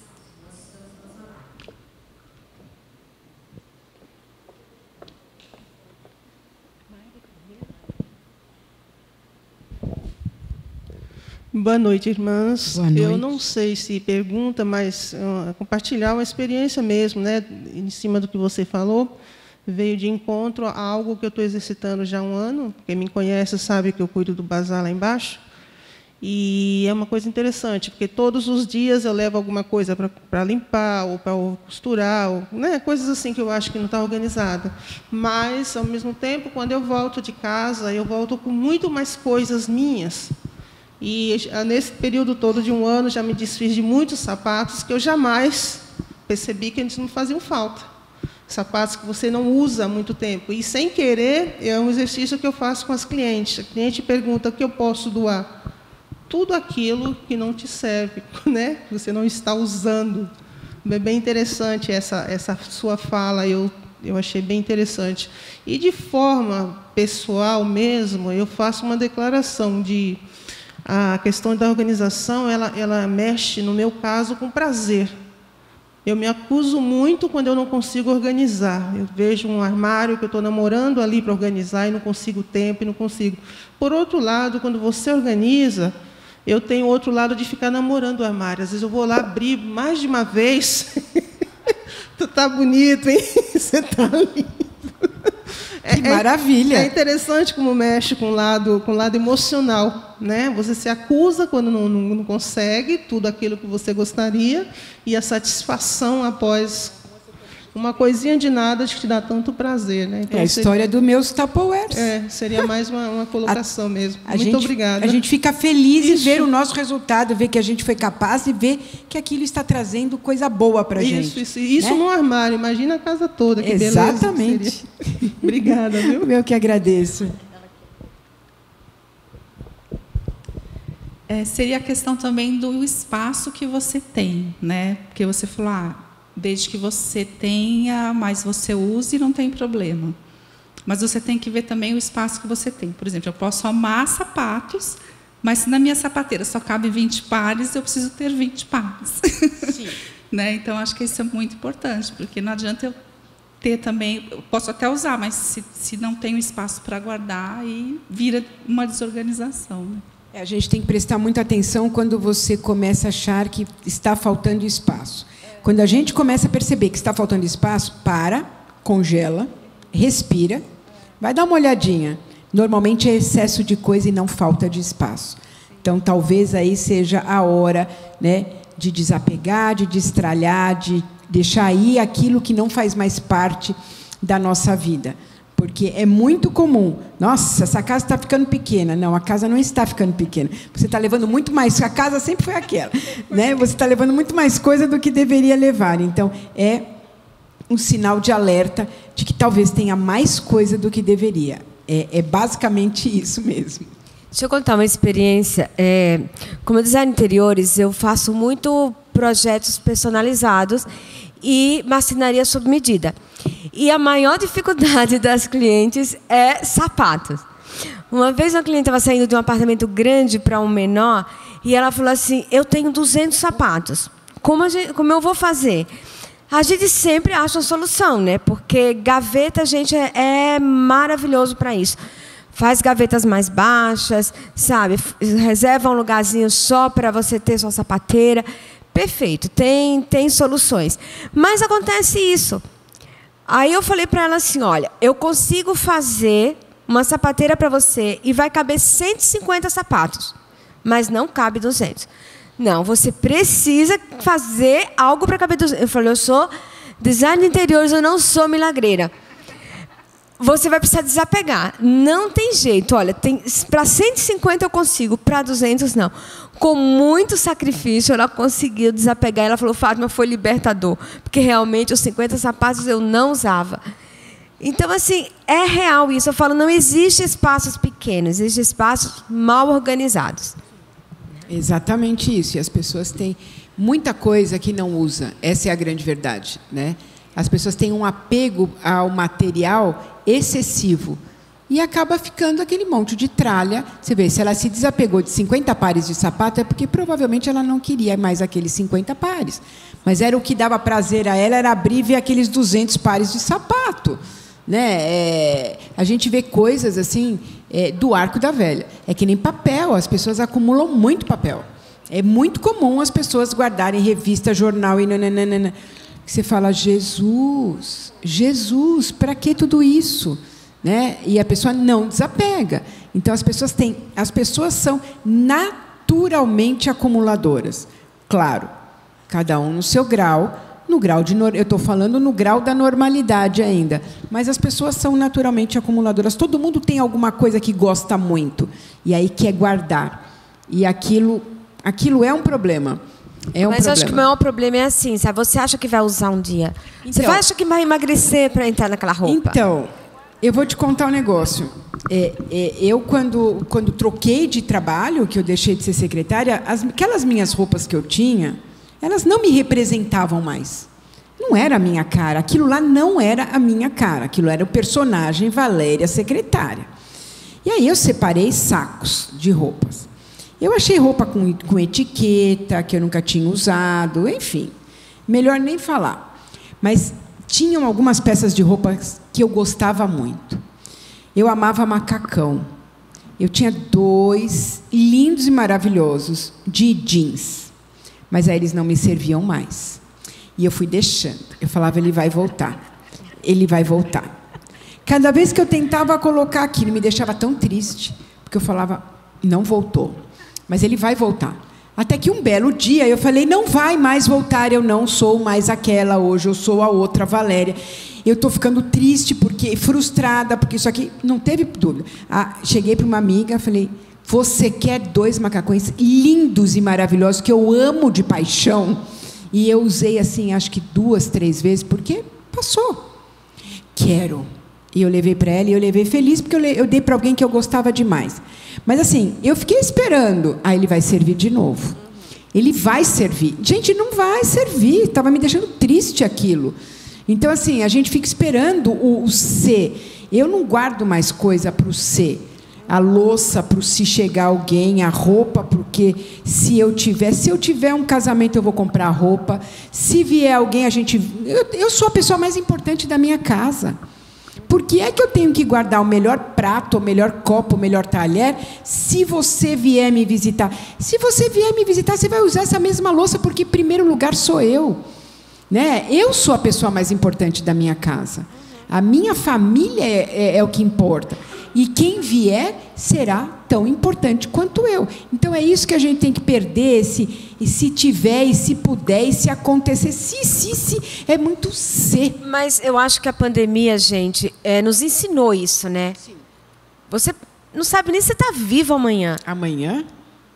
Boa noite, irmãs. Boa noite. Eu não sei se pergunta, mas compartilhar uma experiência mesmo, né, em cima do que você falou. Veio de encontro a algo que eu estou exercitando já há um ano. Quem me conhece sabe que eu cuido do bazar lá embaixo. E é uma coisa interessante, porque todos os dias eu levo alguma coisa para limpar, ou para costurar, ou, né, coisas assim que eu acho que não está organizada. Mas, ao mesmo tempo, quando eu volto de casa, eu volto com muito mais coisas minhas. E, nesse período todo de um ano, já me desfiz de muitos sapatos que eu jamais percebi que eles não faziam falta. sapatos que você não usa há muito tempo. E, sem querer, é um exercício que eu faço com as clientes. A cliente pergunta: o que eu posso doar? Tudo aquilo que não te serve, né? Que você não está usando. É bem interessante essa sua fala, eu achei bem interessante. E, de forma pessoal mesmo, eu faço uma declaração de... A questão da organização, ela mexe, no meu caso, com prazer. Eu me acuso muito quando eu não consigo organizar. Eu vejo um armário que eu estou namorando ali para organizar e não consigo tempo, e não consigo. Por outro lado, quando você organiza, eu tenho outro lado de ficar namorando o armário. Às vezes eu vou lá abrir mais de uma vez. Tu tá bonito, hein? Você tá lindo. Que maravilha! É interessante como mexe com o lado emocional, né? Você se acusa quando não consegue tudo aquilo que você gostaria, e a satisfação após uma coisinha de nada te dá tanto prazer, né? Então, é a história dos meus Tupperwares. Seria mais uma colocação mesmo. Muito obrigada. A gente fica feliz em ver o nosso resultado, ver que a gente foi capaz e ver que aquilo está trazendo coisa boa para a gente. Isso né? No armário, imagina a casa toda, que exatamente. Beleza. Obrigada, viu? Eu que agradeço. Seria a questão também do espaço que você tem, né? Porque você falou, desde que você tenha, mas você use, não tem problema. Mas você tem que ver também o espaço que você tem. Por exemplo, eu posso amar sapatos, mas se na minha sapateira só cabe 20 pares, eu preciso ter 20 pares. Sim. Né? Então, acho que isso é muito importante, porque não adianta eu ter também... Eu posso até usar, mas se não tenho espaço para guardar, aí vira uma desorganização. Né? A gente tem que prestar muita atenção quando você começa a achar que está faltando espaço. Quando a gente começa a perceber que está faltando espaço, para, congela, respira, vai dar uma olhadinha. Normalmente é excesso de coisa e não falta de espaço. Então, talvez aí seja a hora, né, de desapegar, de destralhar, de deixar aí aquilo que não faz mais parte da nossa vida. Porque é muito comum. Nossa, essa casa está ficando pequena. Não, a casa não está ficando pequena. Você está levando muito mais. A casa sempre foi aquela. Né? Você está levando muito mais coisa do que deveria levar. Então, é um sinal de alerta de que talvez tenha mais coisa do que deveria. É basicamente isso mesmo. Deixa eu contar uma experiência. Como design de interiores, eu faço muito projetos personalizados e marcenaria sob medida. E a maior dificuldade das clientes é sapatos. Uma vez uma cliente estava saindo de um apartamento grande para um menor e ela falou assim, eu tenho 200 sapatos. Como eu vou fazer? A gente sempre acha uma solução, né? Porque gaveta, gente, é maravilhoso para isso. Faz gavetas mais baixas, sabe? Reserva um lugarzinho só para você ter sua sapateira. Perfeito, tem soluções. Mas acontece isso. Aí eu falei para ela assim, olha, eu consigo fazer uma sapateira para você e vai caber 150 sapatos, mas não cabe 200. Não, você precisa fazer algo para caber 200. Eu falei, eu sou design de interiores, eu não sou milagreira. Você vai precisar desapegar. Não tem jeito. Olha, para 150 eu consigo, para 200 não. Com muito sacrifício, ela conseguiu desapegar. Ela falou, Fátima, foi libertador. Porque realmente os 50 sapatos eu não usava. Então, assim, é real isso. Eu falo, não existe espaços pequenos, existem espaços mal organizados. Exatamente isso. E as pessoas têm muita coisa que não usa. Essa é a grande verdade, né? As pessoas têm um apego ao material excessivo e acaba ficando aquele monte de tralha. Você vê, se ela se desapegou de 50 pares de sapato, é porque provavelmente ela não queria mais aqueles 50 pares. Mas era o que dava prazer a ela, era abrir e ver aqueles 200 pares de sapato. Né? A gente vê coisas assim do arco da velha. É que nem papel, as pessoas acumulam muito papel. É muito comum as pessoas guardarem revista, jornal e nananana. Você fala, Jesus, para que tudo isso? Né? E a pessoa não desapega. Então, as pessoas são naturalmente acumuladoras. Claro, cada um no seu grau, eu estou falando no grau da normalidade ainda, mas as pessoas são naturalmente acumuladoras. Todo mundo tem alguma coisa que gosta muito, e aí quer guardar. E aquilo é um problema. É um Mas eu acho problema. que o maior problema é assim, sabe? Você acha que vai usar um dia. Você Então- acha que vai emagrecer para entrar naquela roupa. Então, eu vou te contar um negócio. Eu, quando troquei de trabalho, que eu deixei de ser secretária, aquelas minhas roupas que eu tinha, elas não me representavam mais. Não era a minha cara. Aquilo lá não era a minha cara. Aquilo era o personagem Valéria secretária. E aí eu separei sacos de roupas. Eu achei roupa com etiqueta, que eu nunca tinha usado, enfim. Melhor nem falar. Mas tinham algumas peças de roupas que eu gostava muito. Eu amava macacão. Eu tinha 2 lindos e maravilhosos de jeans. Mas aí eles não me serviam mais. E eu fui deixando. Eu falava, ele vai voltar. Ele vai voltar. Cada vez que eu tentava colocar aquilo, me deixava tão triste, porque eu falava, não voltou. Mas ele vai voltar. Até que um belo dia eu falei, não vai mais voltar, eu não sou mais aquela hoje, eu sou a outra Valéria. Eu estou ficando triste, frustrada, porque isso aqui não teve dúvida. Cheguei para uma amiga, falei, você quer 2 macacões lindos e maravilhosos, que eu amo de paixão? E eu usei assim, acho que 2, 3 vezes, porque passou. Quero. E eu levei para ela, e eu levei feliz, porque eu dei para alguém que eu gostava demais. Mas, assim, eu fiquei esperando. Aí ele vai servir de novo. Ele vai servir. Gente, não vai servir. Estava me deixando triste aquilo. Então, assim, a gente fica esperando o ser. Eu não guardo mais coisa para o ser. A louça para se chegar alguém, a roupa, porque se eu tiver um casamento, eu vou comprar roupa. Se vier alguém, eu sou a pessoa mais importante da minha casa. Por que é que eu tenho que guardar o melhor prato, o melhor copo, o melhor talher, se você vier me visitar? Se você vier me visitar, você vai usar essa mesma louça, porque, em primeiro lugar, sou eu. Né? Eu sou a pessoa mais importante da minha casa. A minha família é o que importa. E quem vier será tão importante quanto eu. Então, é isso que a gente tem que perder, se tiver, e se puder, e se acontecer. Se, é muito ser. Mas eu acho que a pandemia, gente, nos ensinou isso, né? Sim. Você não sabe nem se está vivo amanhã. Amanhã?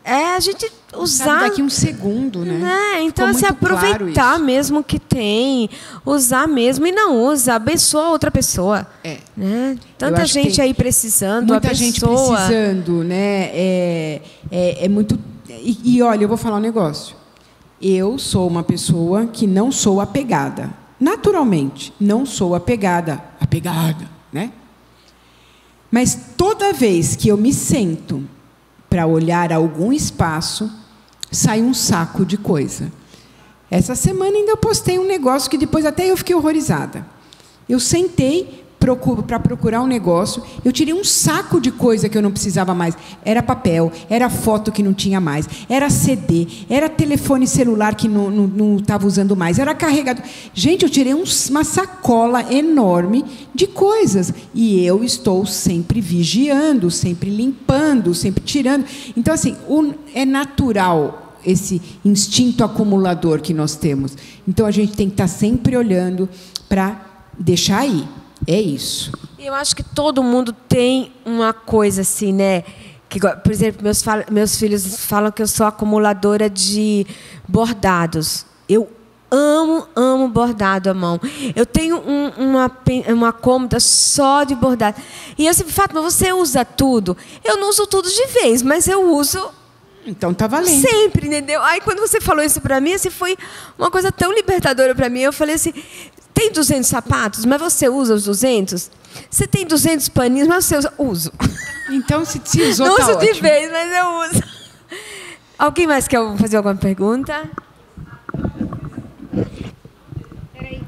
A gente usar... Sabe daqui um segundo, né? Então, se aproveitar claro mesmo o que tem, usar mesmo, e não usa, abençoa outra pessoa. Né? Tanta gente aí precisando, muita gente precisando, né? É muito... E olha, eu vou falar um negócio. Eu sou uma pessoa que não sou apegada. Naturalmente, não sou apegada, né? Mas toda vez que eu me sento para olhar algum espaço, sai um saco de coisa. Essa semana ainda eu postei um negócio que depois até eu fiquei horrorizada. Eu sentei para procurar um negócio, eu tirei um saco de coisa que eu não precisava mais. Era papel, era foto que não tinha mais, era CD, era telefone celular que não estava usando mais, era carregador. Gente, eu tirei uma sacola enorme de coisas. E eu estou sempre vigiando, sempre limpando, sempre tirando. Então, assim, é natural esse instinto acumulador que nós temos. Então, a gente tem que estar sempre olhando para deixar aí. É isso. Eu acho que todo mundo tem uma coisa assim, né? Que, por exemplo, meus filhos falam que eu sou acumuladora de bordados. Eu amo bordado à mão. Eu tenho uma cômoda só de bordado. E eu sempre falo, mas você usa tudo? Eu não uso tudo de vez, mas eu uso... Então tá valendo. Sempre, entendeu? Aí quando você falou isso para mim, assim, foi uma coisa tão libertadora para mim. Eu falei assim, tem 200 sapatos, mas você usa os 200? Você tem 200 paninhos, mas você usa? Uso. Então, se usou, não tá uso ótimo. de vez, mas eu uso. Alguém mais quer fazer alguma pergunta? Peraí.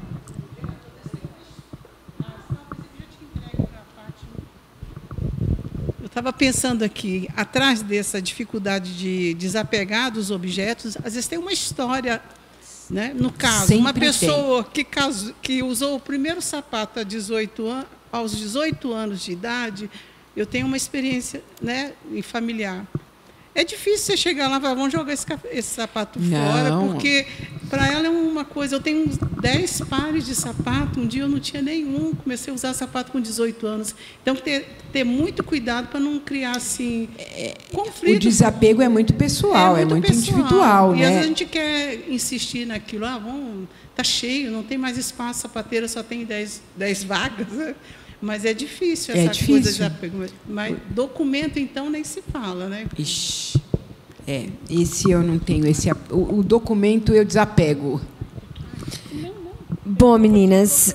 Estava pensando aqui, atrás dessa dificuldade de desapegar dos objetos, às vezes tem uma história, né? No caso, Sempre uma pessoa que usou o primeiro sapato aos 18 anos de idade, eu tenho uma experiência, né, familiar. É difícil você chegar lá e falar, vamos jogar esse sapato fora, porque para ela é uma coisa, eu tenho uns 10 pares de sapato, um dia eu não tinha nenhum, comecei a usar sapato com 18 anos. Então, ter muito cuidado para não criar, assim, conflito. O desapego é muito pessoal, é muito individual, e né? às vezes a gente quer insistir naquilo, está cheio, não tem mais espaço, sapateira só tem 10 vagas, né? Mas é difícil essa coisa de apego. Mas documento, então, nem se fala, né? Ixi. Esse eu não tenho. O documento eu desapego. Bom, meninas.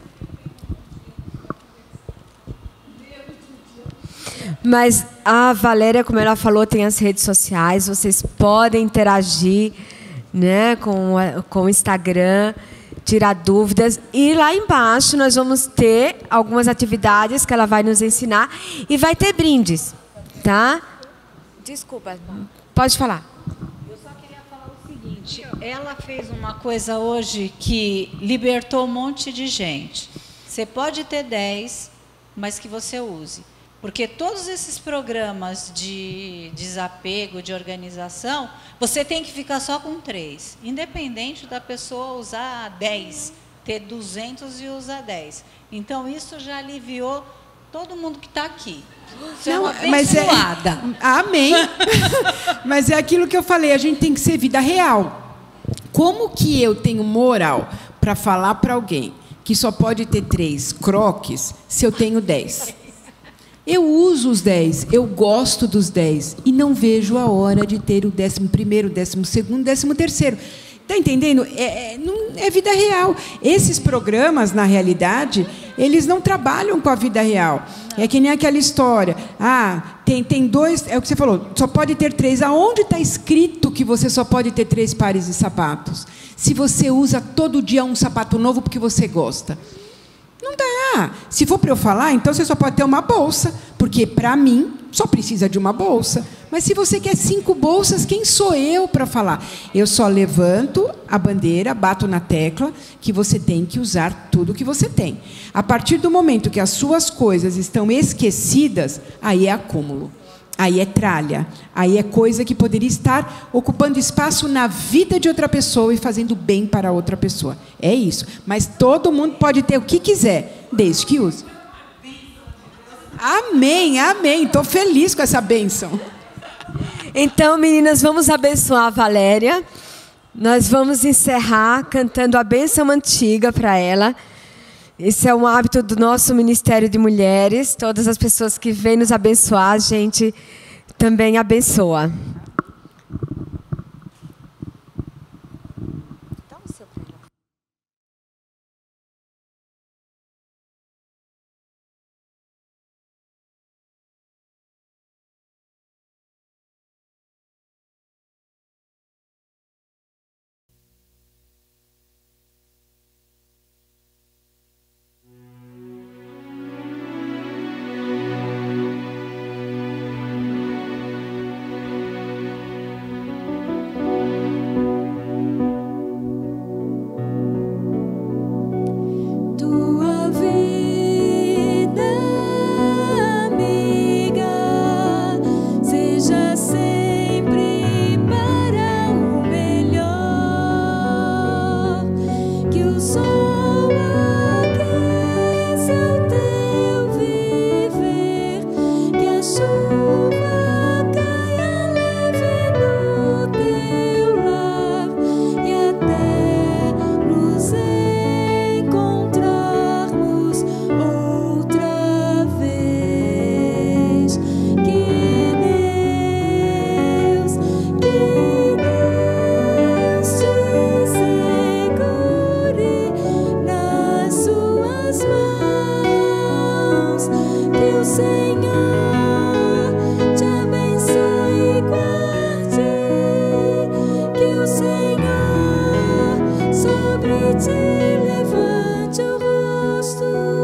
Mas a Valéria, como ela falou, tem as redes sociais. Vocês podem interagir, né, com o Instagram, tirar dúvidas. E lá embaixo nós vamos ter algumas atividades que ela vai nos ensinar. E vai ter brindes, tá? Desculpa. Pode falar. Eu só queria falar o seguinte. Ela fez uma coisa hoje que libertou um monte de gente. Você pode ter 10, mas que você use. Porque todos esses programas de desapego, de organização, você tem que ficar só com 3. Independente da pessoa usar 10, ter 200 e usar 10. Então, isso já aliviou todo mundo que está aqui. Isso é uma abençoada. Amém. Mas é aquilo que eu falei, a gente tem que ser vida real. Como que eu tenho moral para falar para alguém que só pode ter 3 croques se eu tenho 10? Eu uso os 10, eu gosto dos 10 e não vejo a hora de ter o 11º, 12º, 13º. Está entendendo? É vida real. Esses programas, na realidade, eles não trabalham com a vida real. É que nem aquela história. Tem 2, é o que você falou, só pode ter 3. Aonde está escrito que você só pode ter 3 pares de sapatos? Se você usa todo dia um sapato novo porque você gosta. Não dá. Se for para eu falar, então você só pode ter uma bolsa, porque, para mim, só precisa de uma bolsa. Mas se você quer 5 bolsas, quem sou eu para falar? Eu só levanto a bandeira, bato na tecla, que você tem que usar tudo que você tem. A partir do momento que as suas coisas estão esquecidas, aí é acúmulo. Aí é tralha, aí é coisa que poderia estar ocupando espaço na vida de outra pessoa e fazendo bem para outra pessoa. É isso. Mas todo mundo pode ter o que quiser, desde que use. Amém, amém. Estou feliz com essa bênção. Então, meninas, vamos abençoar a Valéria. Nós vamos encerrar cantando a bênção antiga para ela. Esse é um hábito do nosso Ministério de Mulheres. Todas as pessoas que vêm nos abençoar, a gente também abençoa. Te levante o rosto.